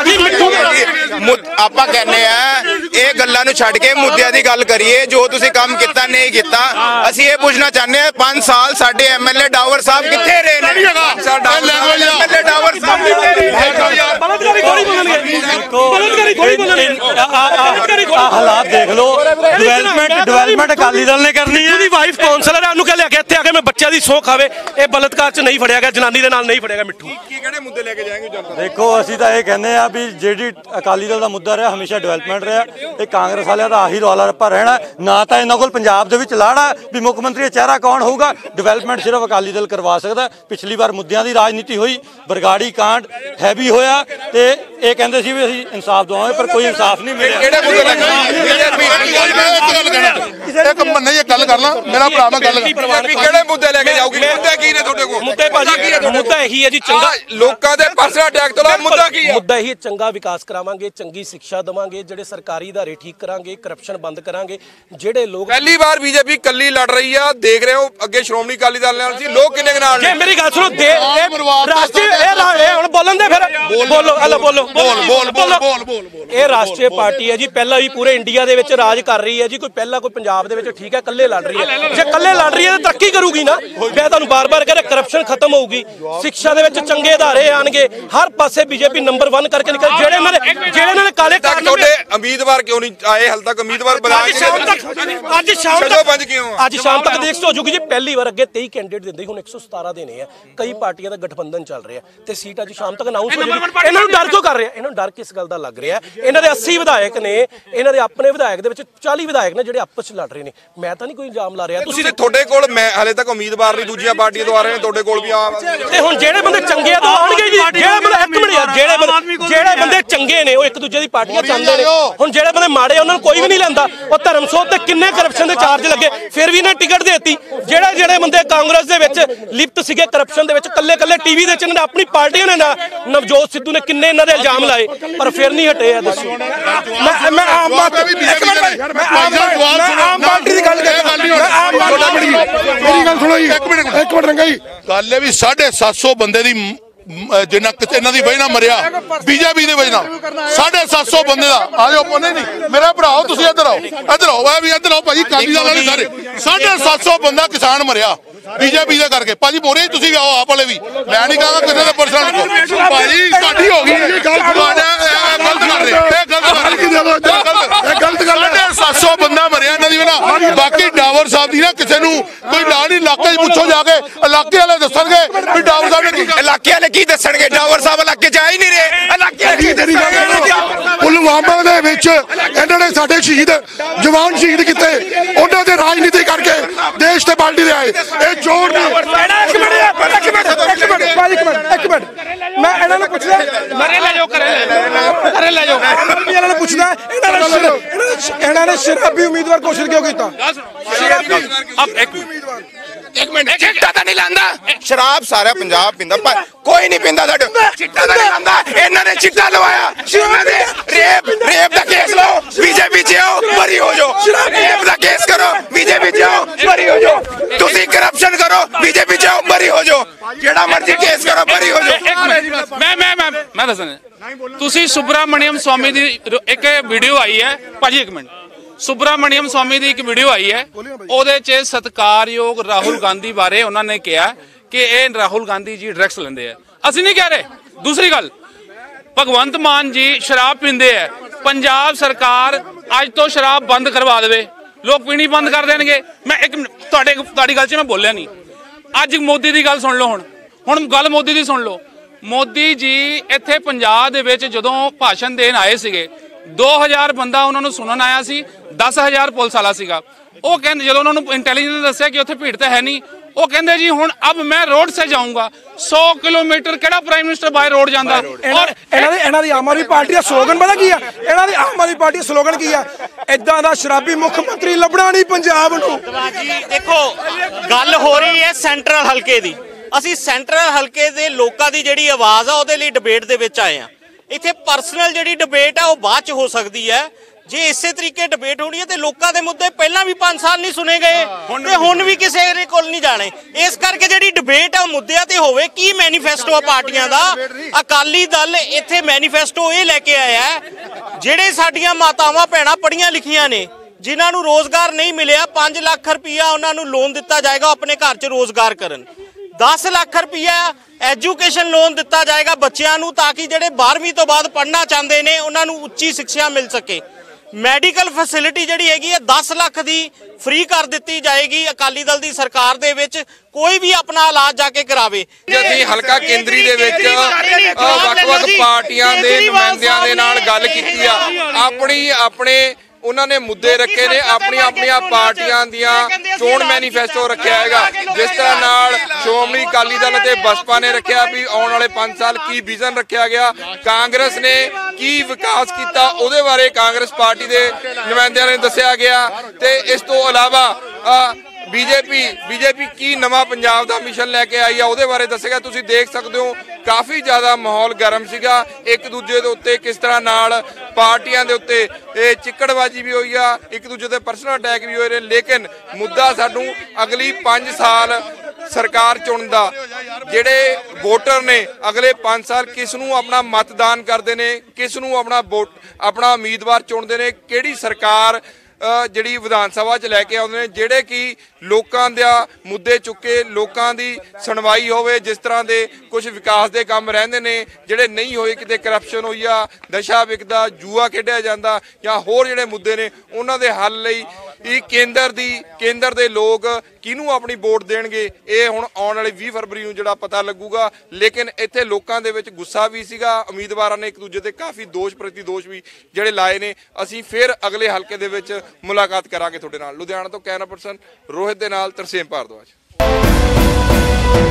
ਆਪਾਂ ਕਹਿੰਦੇ ਆ ਇਹ ਗੱਲਾਂ ਨੂੰ ਛੱਡ ਕੇ ਮੁੱਦਿਆਂ ਦੀ ਗੱਲ ਕਰੀਏ ਜੋ ਤੁਸੀਂ ਕੰਮ ਕੀਤਾ ਨਹੀਂ ਕੀਤਾ ਅਸੀਂ ਇਹ ਪੁੱਛਣਾ ਚਾਹੁੰਦੇ ਆ ਪੰਜ ਸਾਲ ਸਾਡੇ ਐਮਐਲਏ ਡਾਵਰ ਸਾਹਿਬ ਕਿੱਥੇ ਰਹੇ ਨੇ ਸਾਡਾ ਐਮਐਲਏ ਡਾਵਰ ਸਾਹਿਬ ਬਲਾਤਕਾਰੀ ਥੋੜੀ ਬੋਲਣਗੇ ਬਲਾਤਕਾਰੀ ਥੋੜੀ ਬੋਲਣਗੇ ਹਾਲਾਤ ਦੇਖ ਲਓ ਡਿਵੈਲਪਮੈਂਟ ਡਿਵੈਲਪਮੈਂਟ ਅਕਾਲੀ ਦਲ ਨੇ ਕਰਨੀ ਹੈ ਉਹਦੀ ਵਾਈਫ ਕਾਉਂਸਲਰ ਹੈ ਉਹਨੂੰ ਕਹ ਲਿਆ ਕੇ ਇੱਥੇ ਆ ਕੇ ਮੈਂ ਬੱਚਿਆਂ ਦੀ ਸੌਂ ਖਾਵੇ ਇਹ ਬਲਾਤਕਾਰ ਚ ਨਹੀਂ ਫੜਿਆ ਗਿਆ ਜਨਾਨੀ ਦੇ ਨਾਲ ਨਹੀਂ ਫੜਿਆ ਗਿਆ ਮਿੱਠੂ ਕੀ ਕਿਹੜੇ ਮੁੱਦੇ ਲੈ ਕੇ ਜਾਏਂਗੇ ਜਨਤਾ ਦੇਖੋ ਅਸੀਂ ਤਾਂ ਇਹ ਕਹਿੰਦੇ ਆ ਵੀ ਜਿਹੜੀ ਅਕਾਲੀ ਦਲ ਦਾ ਮੁੱਦਾ ਰਿਹਾ ਹਮੇਸ਼ਾ ਡਿਵੈਲਪਮੈਂਟ ਰਿਹਾ ਇਹ ਕਾਂਗਰਸ ਵਾਲਿਆਂ ਦਾ ਆਹੀ ਰੌਲਾ ਰੱਪਾ ਰਹਿਣਾ ਨਾ ਤਾਂ ਇਹਨਾਂ ਕੋਲ ਪੰਜਾਬ ਦੇ ਵਿੱਚ ਲਾੜਾ ਵੀ ਮੁੱਖ ਮੰਤਰੀ ਦਾ ਚਿਹਰਾ ਕੌਣ ਹੋਊਗਾ ਡਿਵੈਲਪਮੈਂਟ ਸਿਰਫ ਅਕਾਲੀ ਦਲ ਕਰਵਾ ਸਕਦਾ ਪਿਛਲੀ ਵਾਰ ਮੁੱਦਿਆਂ ਦੀ ਰਾਜਨੀਤੀ ਹੋਈ ਬਰਗਾੜੀ ਕਾਂਡ ਹੈਵੀ ਹੋਇਆ ਤੇ ਇਹ ਕਹਿੰਦੇ ਸੀ ਵੀ ਅਸੀਂ ਇਨਸਾਫ ਦਵਾਵਾਂਗੇ ਪਰ ਕੋਈ ਇਨਸਾਫ ਨਹੀਂ ਮਿਲਿਆ ਕਿਹੜੇ ਮੁੱਦੇ ਲੈ ਕੇ ਇੱਕ ਮੰਨੇ ਇਹ ਗੱਲ ਕਰ ਲਾਂ ਮੇਰਾ ਭਰਾ ਮੈਂ ਗੱਲ ਕਿਹੜੇ ਮੁੱਦੇ ਲੈ ਕੇ ਜਾਊਗੀ ਮੁੱਦੇ ਕੀ ਨੇ ਤੁਹਾਡੇ ਕੋਲ ਮੁੱਦੇ ਭਾਜੀ ਮੁੱਦਾ ਇਹੀ ਹੈ ਜੀ ਚੰਗਾ ਲੋਕਾਂ ਦੇ ਪਰਸਨਲ ਅਟੈਕ ਤੋਂ ਮੁੱਦਾ ਕੀ ਹੈ ਮੁੱਦਾ ਇਹੀ ਚੰਗਾ ਵਿਕਾਸ ਕਰਾਵਾਂਗੇ ਚੰਗੀ ਸਿੱਖਿਆ ਦੇਵਾਂਗੇ ਜਿਹੜੇ ਸਰਕਾਰੀ ਅਦਾਰੇ ਠੀਕ ਕਰਾਂਗੇ ਕਰਪਸ਼ਨ ਬੰਦ ਕਰਾਂਗੇ ਜਿਹੜੇ ਲੋਕ ਪਹਿਲੀ ਵਾਰ ਬੀਜੇਪੀ ਕੱਲੀ ਲੜ ਰਹੀ ਆ ਦੇਖ ਰਹੇ ਹੋ ਅੱਗੇ ਸ਼੍ਰੋਮਣੀ ਅਕਾਲੀ ਦਲ ਨਾਲ ਸੀ ਲੋਕ ਕਿੰਨੇ ਨਾਲ ਨੇ ਮੇਰੀ ਗੱਲ ਸੁਣੋ ਦੇ ਰਾਸ਼ਟਰੀ ਇਹ ਹੁਣ ਬੋਲਣ ਦੇ ਫਿਰ ਬੋਲੋ ਅੱਲਾ ਬੋਲੋ ਬੋਲ ਬੋਲ ਬੋਲ ਬੋਲ ਬੋਲ ਇਹ ਰਾਸ਼ਟਰੀ ਪਾਰਟੀ ਹੈ ਜੀ ਪਹਿਲਾਂ ਵੀ ਪੂਰੇ ਇੰਡੀਆ ਦੇ ਵਿੱਚ ਰਾਜ ਕਰ ਰਹੀ ਹੈ ਜੀ ਕੋਈ ਪਹਿਲਾਂ ਕੋਈ ਪੰਜਾਬ ਦੇ ਵਿੱਚ ਠੀਕ ਹੈ ਕੱਲੇ ਲੜ ਰਹੀ ਹੈ ਜੇ ਕੱਲੇ ਲੜ ਰਹੀ ਹੈ ਤਾਂ ਤਰੱਕੀ ਕਰੂਗੀ ਨਾ ਮੈਂ ਤੁਹਾਨੂੰ ਬਾਰ-ਬਾਰ ਕਹਿ ਰਿਹਾ ਕਰਪਸ਼ਨ ਖਤਮ ਹੋਊਗੀ ਸਿੱਖਿਆ ਦੇ ਵਿੱਚ ਚੰਗੇ ਅਦਾਰੇ ਆਣਗੇ ਹਰ ਪਾਸੇ ਬੀਜੇਪੀ ਨੰਬਰ ਇੱਕ ਕਰਕੇ ਨਿਕਲ ਜਿਹੜੇ ਇਹਨਾਂ ਦੇ ਜਿਹੜੇ ਇਹਨਾਂ ਦੇ ਕਾਲੇ ਤੱਕ ਤੁਹਾਡੇ ਉਮੀਦਵਾਰ ਕਿਉਂ ਨਹੀਂ ਆਏ ਹਾਲ ਤੱਕ ਉਮੀਦਵਾਰ ਬਣਾ ਕੇ ਸ਼ਾਮ ਤੱਕ ਅੱਜ ਸ਼ਾਮ ਤੱਕ ਅੱਜ ਸ਼ਾਮ ਤੱਕ ਦੇਖ ਹੋ ਜੂਗੀ ਜੀ ਪਹਿਲੀ ਵਾਰ ਅੱਗੇ ਤੇਈ ਕੈਂਡੀਡੇਟ ਦਿੰਦੇ ਹੁਣ ਇੱਕ ਸੌ ਸਤਾਰਾਂ ਦੇਣੇ ਆ ਕਈ ਪਾਰਟੀਆਂ ਦਾ ਗਠਬੰਧਨ ਚੱਲ ਰਿਹਾ ਤੇ ਸੀਟ ਅੱਜ ਸ਼ਾਮ ਤੱਕ ਅਨਾਉਂਸ ਹੋ ਜਾਊਗੀ ਇਹਨਾਂ ਨੂੰ ਡਰ ਕਿਉਂ ਕਰ ਰਿਹਾ ਇਹਨਾਂ ਨੂੰ ਡਰ ਕਿਸ ਗੱਲ ਦਾ ਲੱਗ ਰਿਹਾ ਇਹਨਾਂ ਦੇ ਅੱਸੀ ਵਿਧਾਇਕ ਨੇ ਇਹਨਾਂ ਦੇ ਆਪਣੇ ਵਿਧਾਇਕ ਦੇ ਵਿੱਚ ਚਾਲੀ ਵਿਧਾਇਕ ਨੇ ਜਿਹੜੇ ਆਪਸ ਚ ਲੜ ਰਹੇ ਨੇ ਮੈਂ ਤਾਂ ਨਹੀਂ ਕੋਈ ਇਲਜ਼ਾਮ ਲਾ ਰਿਹਾ ਤੁਸੀਂ ਤੁਹਾਡੇ ਕੋਲ ਮੈਂ ਹਾਲੇ ਤੱਕ ਉਮੀਦਵਾਰ ਨਹੀਂ ਦੂਜੀਆਂ ਪਾਰਟੀਆਂ ਤੋਂ ਆ ਰਹੇ ਨੇ ਤੁਹਾਡੇ ਕੋਲ ਵੀ ਆ ਤੇ ਹੁਣ ਜਿਹੜੇ ਬੰਦੇ ਚੰਗੇ ਆ ਤਾਂ ਆਉਣਗੇ ਜੀ ਜਿਹੜੇ ਬੰਦੇ ਇੱਕ ਮਿੰਟ ਯਾਰ ਜਿਹੜੇ ਬੰਦੇ ਜਿਹੜੇ ਬੰਦੇ ਚੰਗੇ ਨੇ ਉਹ ਇੱਕ ਦੂਜੇ ਦੀ ਪਾਰਟੀਆਂ ਚਾਹੁੰਦੇ ਨੇ ਹੁਣ ਜਿਹੜੇ ਬੰਦੇ ਮਾੜੇ ਉਹਨਾਂ ਨੂੰ ਕੋਈ ਵੀ ਨਹੀਂ ਲੈਂਦਾ ਉਹ ਧਰਮਸੋਤ ਤੇ ਕਿੰਨੇ ਕਰਪਸ਼ਨ ਦੇ ਚਾਰਜ ਲੱਗੇ ਫਿਰ ਵੀ ਇਹਨੇ ਟਿਕਟ ਦੇਤੀ ਜਿਹੜੇ ਜਿਹੜੇ ਬੰਦੇ ਕਾਂਗਰਸ ਦੇ ਵਿੱਚ ਲਿਪਤ ਸੀਗੇ ਕਰਪਸ਼ਨ ਦੇ ਵਿੱਚ ਕੱਲੇ ਕੱਲੇ ਟੀਵੀ ਦੇ ਚ ਇਹਨਾਂ ਨੇ ਆਪਣੀ ਪਾਰਟੀ ਨੇ ਨਾ ਨਵਜੋਤ ਸਿੱਧੂ ਨੇ ਕਿੰਨੇ ਇਹਨਾਂ ਦੇ ਇਲਜ਼ਾਮ ਲਾਏ ਪਰ ਫਿਰ ਨਹੀਂ ਹਟੇ ਆ ਦੱਸੋ ਮੈਂ ਮੈਂ ਆਮ ਪਾਰਟੀ ਮੈਂ ਆਮ ਪਾਰਟੀ ਦੀ ਗੱਲ ਕਰ ਰਿਹਾ ਮੇਰੀ ਗੱਲ ਸੁਣੋ ਜੀ ਇੱਕ ਮਿੰਟ ਇੱਕ ਮਿੰਟ ਰੰਗਾ ਜੀ ਗੱਲ ਇਹ ਵੀ ਸਾਢੇ ਸੱਤ ਸੌ ਬੰਦੇ ਦੀ ਜਿੰਨਾ ਇਹਨਾਂ ਦੀ ਵਜ੍ਹਾ ਮਰਿਆ ਬੀਜੇਪੀ ਦੀ ਵਜ੍ਹਾ ਸਾਢੇ ਸੱਤ ਸੌ ਬੰਦੇ ਦਾ ਆ ਜਾਓ ਨਹੀਂ ਨਹੀਂ ਮੇਰਾ ਭਰਾਓ ਤੁਸੀਂ ਇੱਧਰ ਆਓ ਇੱਧਰ ਆਓ ਆ ਵੀ ਇੱਧਰ ਆਓ ਭਾਜੀ ਕਾਲੀ ਦਲ ਵਾਲੇ ਸਾਰੇ ਸਾਢੇ ਸੱਤ ਸੌ ਬੰਦਾ ਕਿਸਾਨ ਮਰਿਆ ਬੀਜੇਪੀ ਦੇ ਕਰਕੇ ਭਾਜੀ ਮੋਰੇ ਤੁਸੀਂ ਵੀ ਆਓ ਆਪ ਵਾਲੇ ਵੀ ਮੈਂ ਨਹੀਂ ਕਹਾਂਗਾ ਕਿਸੇ ਦੇ ਪਰਸਨਲ ਭਾਜੀ ਸਾਡੀ ਹੋ ਗਈ ਗਲਤ ਕਰ ਰਹੇ ਇਹ ਗਲਤ ਇਹ ਗਲਤ ਗੱਲ ਹੈ ਸੱਤ ਸੌ ਬੰਦਾ ਮਰਿਆ ਇਹਨਾਂ ਦੀ ਵਜ੍ਹਾ ਬਾਕੀ ਡਾਵਰ ਸਾਹਿਬ ਦੀ ਨਾ ਕਿਸੇ ਨੂੰ ਕੋਈ ਨਾਂ ਨਹੀਂ ਇਲਾਕੇ 'ਚ ਪੁੱਛੋ ਜਾ ਕੇ ਇਲਾਕੇ ਵਾਲੇ ਦੱਸਣਗੇ ਵੀ ਡਾਵਰ ਸਾਹਿਬ ਨੇ ਕੀ ਇਲਾਕੇ ਵਾਲੇ ਕੀ ਦੱਸਣਗੇ ਡਾਵਰ ਸਾਹਿਬ ਇਲਾਕੇ 'ਚ ਆ ਹੀ ਨਹੀਂ ਰਹੇ ਇਲਾਕੇ ਕੀ ਤੇਰੀ ਗੱਲ ਪੁਲਵਾਮਾ ਦੇ ਵਿੱਚ ਇਹਨਾਂ ਨੇ ਸਾਡੇ ਸ਼ਹੀਦ ਜਵਾਨ ਸ਼ਹੀਦ ਕੀਤੇ ਉਹਨਾਂ ਦੇ ਰਾਜਨੀਤੀ ਕਰਕੇ ਦੇਸ਼ ਤੇ ਪਾਰਟੀ ਦੇ ਆਏ ਇਹ ਜੋੜ ਨਹੀਂ ਇੱਕ ਮਿੰਟ ਇੱਕ ਮਿੰਟ ਇੱਕ ਮਿੰਟ ਇੱਕ ਮਿੰਟ ਇੱਕ ਮਿੰਟ ਮੈਂ ਇਹਨਾਂ ਨੂੰ ਪੁੱਛਦਾ ਮਰੇ ਲੈ ਜਾਓ ਕਰੇ ਕਰੇ ਲੈ ਜਾਓ ਇਹਨਾਂ ਨੂੰ ਪੁੱਛਦਾ ਇਹਨਾਂ ਨੇ ਇਹਨਾਂ ਨੇ ਸ਼ਰਾਬੀ ਉਮੀਦਵਾਰ ਘੋਸ਼ਿਤ ਕਿਉਂ ਕੀਤਾ ਅਬ ਇੱਕ ਇੱਕ ਮਿੰਟ ਚਿੱਟਾ ਤਾਂ ਨਹੀਂ ਲਾਂਦਾ ਸ਼ਰਾਬ ਸਾਰਾ ਪੰਜਾਬ ਪੀਂਦਾ ਪਰ ਕੋਈ ਨਹੀਂ ਪੀਂਦਾ ਸਾਡੇ ਚਿੱਟਾ ਤਾਂ ਨਹੀਂ ਲਾਂਦਾ ਇਹਨਾਂ ਨੇ ਚਿੱਟਾ ਲਵਾਇਆ ਇਹਨਾਂ ਦੇ ਰੇਪ ਰੇਪ ਦਾ ਕੇਸ ਲਓ ਬੀਜੇਪੀ ਚ ਆਓ ਬਰੀ ਹੋ ਜਾਓ ਰੇਪ ਦਾ ਕੇਸ ਕਰੋ ਬੀਜੇਪੀ ਚ ਆਓ ਬਰੀ ਹੋ ਜਾਓ ਤੁਸੀਂ ਕਰਪਸ਼ਨ ਕਰੋ ਬੀਜੇਪੀ ਚ ਆਓ ਬਰੀ ਹੋ ਜਾਓ ਜਿਹੜਾ ਮਰਜ਼ੀ ਕੇਸ ਕਰੋ ਬਰੀ ਹੋ ਜਾਓ ਮੈਂ ਮੈਂ ਮੈਂ ਮੈਂ ਦੱਸਣਾ ਤੁਸੀਂ ਸੁਬਰਾਮਣੀਅਮ ਸਵਾਮੀ ਦੀ ਇੱਕ ਵੀਡੀਓ ਆਈ ਹੈ ਭਾਜੀ ਇੱਕ ਮਿੰਟ ਸੁਬਰਾਮਣੀਅਮ ਸਵਾਮੀ ਦੀ ਇੱਕ ਵੀਡੀਓ ਆਈ ਹੈ ਉਹਦੇ 'ਚ ਸਤਿਕਾਰਯੋਗ ਰਾਹੁਲ ਗਾਂਧੀ ਬਾਰੇ ਉਹਨਾਂ ਨੇ ਕਿਹਾ ਕਿ ਇਹ ਰਾਹੁਲ ਗਾਂਧੀ ਜੀ ਡਰੱਗਸ ਲੈਂਦੇ ਆ ਅਸੀਂ ਨਹੀਂ ਕਹਿ ਰਹੇ ਦੂਸਰੀ ਗੱਲ ਭਗਵੰਤ ਮਾਨ ਜੀ ਸ਼ਰਾਬ ਪੀਂਦੇ ਆ ਪੰਜਾਬ ਸਰਕਾਰ ਅੱਜ ਤੋਂ ਸ਼ਰਾਬ ਬੰਦ ਕਰਵਾ ਦੇਵੇ ਲੋਕ ਪੀਣੀ ਬੰਦ ਕਰ ਦੇਣਗੇ ਮੈਂ ਇੱਕ ਤੁਹਾਡੇ ਤੁਹਾਡੀ ਗੱਲ 'ਚ ਮੈਂ ਬੋਲਿਆ ਨਹੀਂ ਅੱਜ ਮੋਦੀ ਦੀ ਗੱਲ ਸੁਣ ਲਓ ਹੁਣ ਹੁਣ ਗੱਲ ਮੋਦੀ ਦੀ ਸੁਣ ਲਓ ਮੋਦੀ ਜੀ ਇੱਥੇ ਪੰਜਾਬ ਦੇ ਵਿੱਚ ਜਦੋਂ ਭਾਸ਼ਣ ਦੇਣ ਆਏ ਸੀਗੇ ਦੋ ਹਜ਼ਾਰ ਬੰਦਾ ਉਹਨਾਂ ਨੂੰ ਸੁਣਨ ਆਇਆ ਸੀ ਦਸ ਹਜ਼ਾਰ ਪੁਲਿਸ ਵਾਲਾ ਸੀਗਾ ਉਹ ਕਹਿੰਦੇ ਜਦੋਂ ਉਹਨਾਂ ਨੂੰ ਇੰਟੈਲੀਜੈਂਸ ਨੇ ਦੱਸਿਆ ਕਿ ਉੱਥੇ ਭੀੜ ਤਾਂ ਹੈ ਨਹੀਂ ਉਹ ਕਹਿੰਦੇ ਜੀ ਹੁਣ ਅਬ ਮੈਂ ਰੋਡ ਸੇ ਜਾਊਂਗਾ ਸੌ ਕਿਲੋਮੀਟਰ ਕਿਹੜਾ ਪ੍ਰਾਈਮ ਮਿਨਿਸਟਰ ਬਾਈ ਰੋਡ ਜਾਂਦਾ ਔਰ ਇਹਨਾਂ ਦੇ ਇਹਨਾਂ ਦੀ ਆਮ ਆਦਮੀ ਪਾਰਟੀ ਦਾ ਸਲੋਗਨ ਪਤਾ ਕੀ ਆ ਇਹਨਾਂ ਦੀ ਆਮ ਆਦਮੀ ਪਾਰਟੀ ਦਾ ਸਲੋਗਨ ਕੀ ਆ ਇਦਾਂ ਦਾ ਸ਼ਰਾਬੀ ਮੁੱਖ ਮੰਤਰੀ ਲੱਭਣਾ ਨਹੀਂ ਪੰਜਾਬ ਨੂੰ ਜੀ ਦੇਖੋ ਗੱਲ ਹੋ ਰਹੀ ਹੈ ਸੈਂਟਰਲ ਹਲਕੇ ਦੀ ਅਸੀਂ ਸੈਂਟਰਲ ਹਲਕੇ ਦੇ ਲੋਕਾਂ ਦੀ ਜਿਹੜੀ ਆਵਾਜ਼ ਆ ਉਹਦੇ ਲਈ ਡਿਬੇਟ ਦੇ ਵਿੱਚ ਆਏ ਆ ਇੱਥੇ ਪਰਸਨਲ ਜਿਹੜੀ ਡਿਬੇਟ ਆ ਉਹ ਬਾਅਦ ਚ ਹੋ ਸਕਦੀ ਹੈ ਜੇ ਇਸੇ ਤਰੀਕੇ ਡਿਬੇਟ ਹੋਣੀ ਹੈ ਤੇ ਲੋਕਾਂ ਦੇ ਮੁੱਦੇ ਪਹਿਲਾਂ ਵੀ ਪੰਜ ਸਾਲ ਨਹੀਂ ਸੁਣੇ ਗਏ ਤੇ ਹੁਣ ਵੀ ਕਿਸੇ ਦੇ ਕੋਲ ਨਹੀਂ ਜਾਣੇ ਇਸ ਕਰਕੇ ਜਿਹੜੀ ਡਿਬੇਟ ਆ ਮੁੱਦਿਆਂ ਤੇ ਹੋਵੇ ਕੀ ਮੈਨੀਫੈਸਟੋ ਆ ਪਾਰਟੀਆਂ ਦਾ ਅਕਾਲੀ ਦਲ ਇੱਥੇ ਮੈਨੀਫੈਸਟੋ ਇਹ ਲੈ ਕੇ ਆਇਆ ਜਿਹੜੇ ਸਾਡੀਆਂ ਮਾਤਾਵਾਂ ਭੈਣਾਂ ਪੜ੍ਹੀਆਂ ਲਿਖੀਆਂ ਨੇ ਜਿਨ੍ਹਾਂ ਨੂੰ ਰੋਜ਼ਗਾਰ ਨਹੀਂ ਮਿਲਿਆ ਪੰਜ ਲੱਖ ਰੁਪਈਆ ਉਹਨਾਂ ਨੂੰ ਲੋਨ ਦਿੱਤਾ ਜਾਏਗਾ ਆਪਣੇ ਘਰ 'ਚ ਰੋਜ਼ਗਾਰ ਕਰਨ ਦਸ ਲੱਖ ਰੁਪਈਆ ਐਜੂਕੇਸ਼ਨ ਲੋਨ ਦਿੱਤਾ ਜਾਏਗਾ ਬੱਚਿਆਂ ਨੂੰ ਤਾਂ ਕਿ ਜਿਹੜੇ ਬਾਰ੍ਹਵੀਂ ਤੋਂ ਬਾਅਦ ਪੜ੍ਹਨਾ ਚਾਹੁੰਦੇ ਨੇ ਉਹਨਾਂ ਨੂੰ ਉੱਚੀ ਸਿੱਖਿਆ ਮਿਲ ਸਕੇ ਮੈਡੀਕਲ ਫੈਸਿਲਿਟੀ ਜਿਹੜੀ ਹੈਗੀ ਹੈ ਦਸ ਲੱਖ ਦੀ ਫ੍ਰੀ ਕਰ ਦਿੱਤੀ ਜਾਏਗੀ ਅਕਾਲੀ ਦਲ ਦੀ ਸਰਕਾਰ ਦੇ ਵਿੱਚ ਕੋਈ ਵੀ ਆਪਣਾ ਇਲਾਜ ਜਾ ਕੇ ਕਰਾਵੇ ਅਸੀਂ ਹਲਕਾ ਕੇਂਦਰੀ ਦੇ ਵਿੱਚ ਵੱਖ-ਵੱਖ ਪਾਰਟੀਆਂ ਦੇ ਨੁਮਾਇੰਦਿਆਂ ਦੇ ਨਾਲ ਗੱਲ ਕੀਤੀ ਆ ਆਪਣੀ ਆਪਣੇ ਉਹਨਾਂ ਨੇ ਮੁੱਦੇ ਰੱਖੇ ਨੇ ਆਪਣੀਆਂ ਆਪਣੀਆਂ ਪਾਰਟੀਆਂ ਦੀਆਂ ਚੋਣ ਮੈਨੀਫੈਸਟੋ ਰੱਖਿਆ ਹੈਗਾ ਜਿਸ ਤਰ੍ਹਾਂ ਨਾਲ ਸ਼੍ਰੋਮਣੀ ਅਕਾਲੀ ਦਲ ਅਤੇ ਬਸਪਾ ਨੇ ਰੱਖਿਆ ਵੀ ਆਉਣ ਵਾਲੇ ਪੰਜ ਸਾਲ ਕੀ ਵਿਜ਼ਨ ਰੱਖਿਆ ਗਿਆ ਕਾਂਗਰਸ ਨੇ ਕੀ ਵਿਕਾਸ ਕੀਤਾ ਉਹਦੇ ਬਾਰੇ ਕਾਂਗਰਸ ਪਾਰਟੀ ਦੇ ਨੁਮਾਇੰਦਿਆਂ ਨੇ ਦੱਸਿਆ ਗਿਆ ਤੇ ਇਸ ਤੋਂ ਇਲਾਵਾ ਬੀਜੇਪੀ ਬੀਜੇਪੀ ਕੀ ਨਵਾਂ ਪੰਜਾਬ ਦਾ ਮਿਸ਼ਨ ਲੈ ਕੇ ਆਈ ਆ ਉਹਦੇ ਬਾਰੇ ਦੱਸੇਗਾ ਤੁਸੀਂ ਦੇਖ ਸਕਦੇ ਹੋ ਕਾਫੀ ਜ਼ਿਆਦਾ ਮਾਹੌਲ ਗਰਮ ਸੀਗਾ ਇੱਕ ਦੂਜੇ ਦੇ ਉੱਤੇ ਕਿਸ ਤਰ੍ਹਾਂ ਨਾਲ ਪਾਰਟੀਆਂ ਦੇ ਉੱਤੇ ਇਹ ਚਿੱਕੜਬਾਜੀ ਵੀ ਹੋਈ ਆ ਇੱਕ ਦੂਜੇ ਤੇ ਪਰਸਨਲ ਅਟੈਕ ਵੀ ਹੋਏ ਨੇ ਲੇਕਿਨ ਮੁੱਦਾ ਸਾਨੂੰ ਅਗਲੀ ਪੰਜ ਸਾਲ ਸਰਕਾਰ ਚੁਣਨ ਦਾ ਜਿਹੜੇ ਵੋਟਰ ਨੇ ਅਗਲੇ ਪੰਜ ਸਾਲ ਕਿਸ ਨੂੰ ਆਪਣਾ ਮਤਦਾਨ ਕਰਦੇ ਨੇ ਕਿਸ ਨੂੰ ਆਪਣਾ ਵੋਟ ਆਪਣਾ ਉਮੀਦਵਾਰ ਚੁਣਦੇ ਨੇ ਕਿਹੜੀ ਸਰਕਾਰ ਜਿਹੜੀ ਵਿਧਾਨ ਸਭਾ 'ਚ ਲੈ ਕੇ ਆਉਂਦੇ ਨੇ ਜਿਹੜੇ ਕਿ ਲੋਕਾਂ ਦਾ ਮੁੱਦੇ ਚੁੱਕੇ ਲੋਕਾਂ ਦੀ ਸੁਣਵਾਈ ਹੋਵੇ ਜਿਸ ਤਰ੍ਹਾਂ ਦੇ ਕੁਝ ਵਿਕਾਸ ਦੇ ਕੰਮ ਰਹਿੰਦੇ ਨੇ ਜਿਹੜੇ ਨਹੀਂ ਹੋਏ ਕਿਤੇ ਕਰਪਸ਼ਨ ਹੋਈ ਆ ਨਸ਼ਾ ਵਿਕਦਾ ਜੂਆ ਖੇਡਿਆ ਜਾਂਦਾ ਜਾਂ ਹੋਰ ਜਿਹੜੇ ਮੁੱਦੇ ਨੇ ਉਹਨਾਂ ਦੇ ਹੱਲ ਲਈ ਇਹ ਕੇਂਦਰ ਦੀ ਕੇਂਦਰ ਦੇ ਲੋਕ ਕਿਹਨੂੰ ਆਪਣੀ ਵੋਟ ਦੇਣਗੇ ਇਹ ਹੁਣ ਆਉਣ ਵਾਲੀ ਵੀਹ ਫਰਵਰੀ ਨੂੰ ਜਿਹੜਾ ਪਤਾ ਲੱਗੂਗਾ ਲੇਕਿਨ ਇੱਥੇ ਲੋਕਾਂ ਦੇ ਵਿੱਚ ਗੁੱਸਾ ਵੀ ਸੀਗਾ ਉਮੀਦਵਾਰਾਂ ਨੇ ਇੱਕ ਦੂਜੇ ਤੇ ਕਾਫੀ ਦੋਸ਼ ਪ੍ਰਤੀ ਦੋਸ਼ ਵੀ ਜਿਹੜੇ ਲਾਏ ਨੇ ਅਸੀਂ ਫਿਰ ਅਗਲੇ ਹਲਕੇ ਦੇ ਵਿੱਚ ਮੁਲਾਕਾਤ ਕਰਾਂਗੇ ਤੁਹਾਡੇ ਨਾਲ ਲੁਧਿਆਣਾ ਤੋਂ ਕੈਮਰਾ ਪਰਸਨ ਰੋਹਿਤ ਦੇ ਨਾਲ ਤਰਸੇਮ ਭਾਰਦਵਾਜ।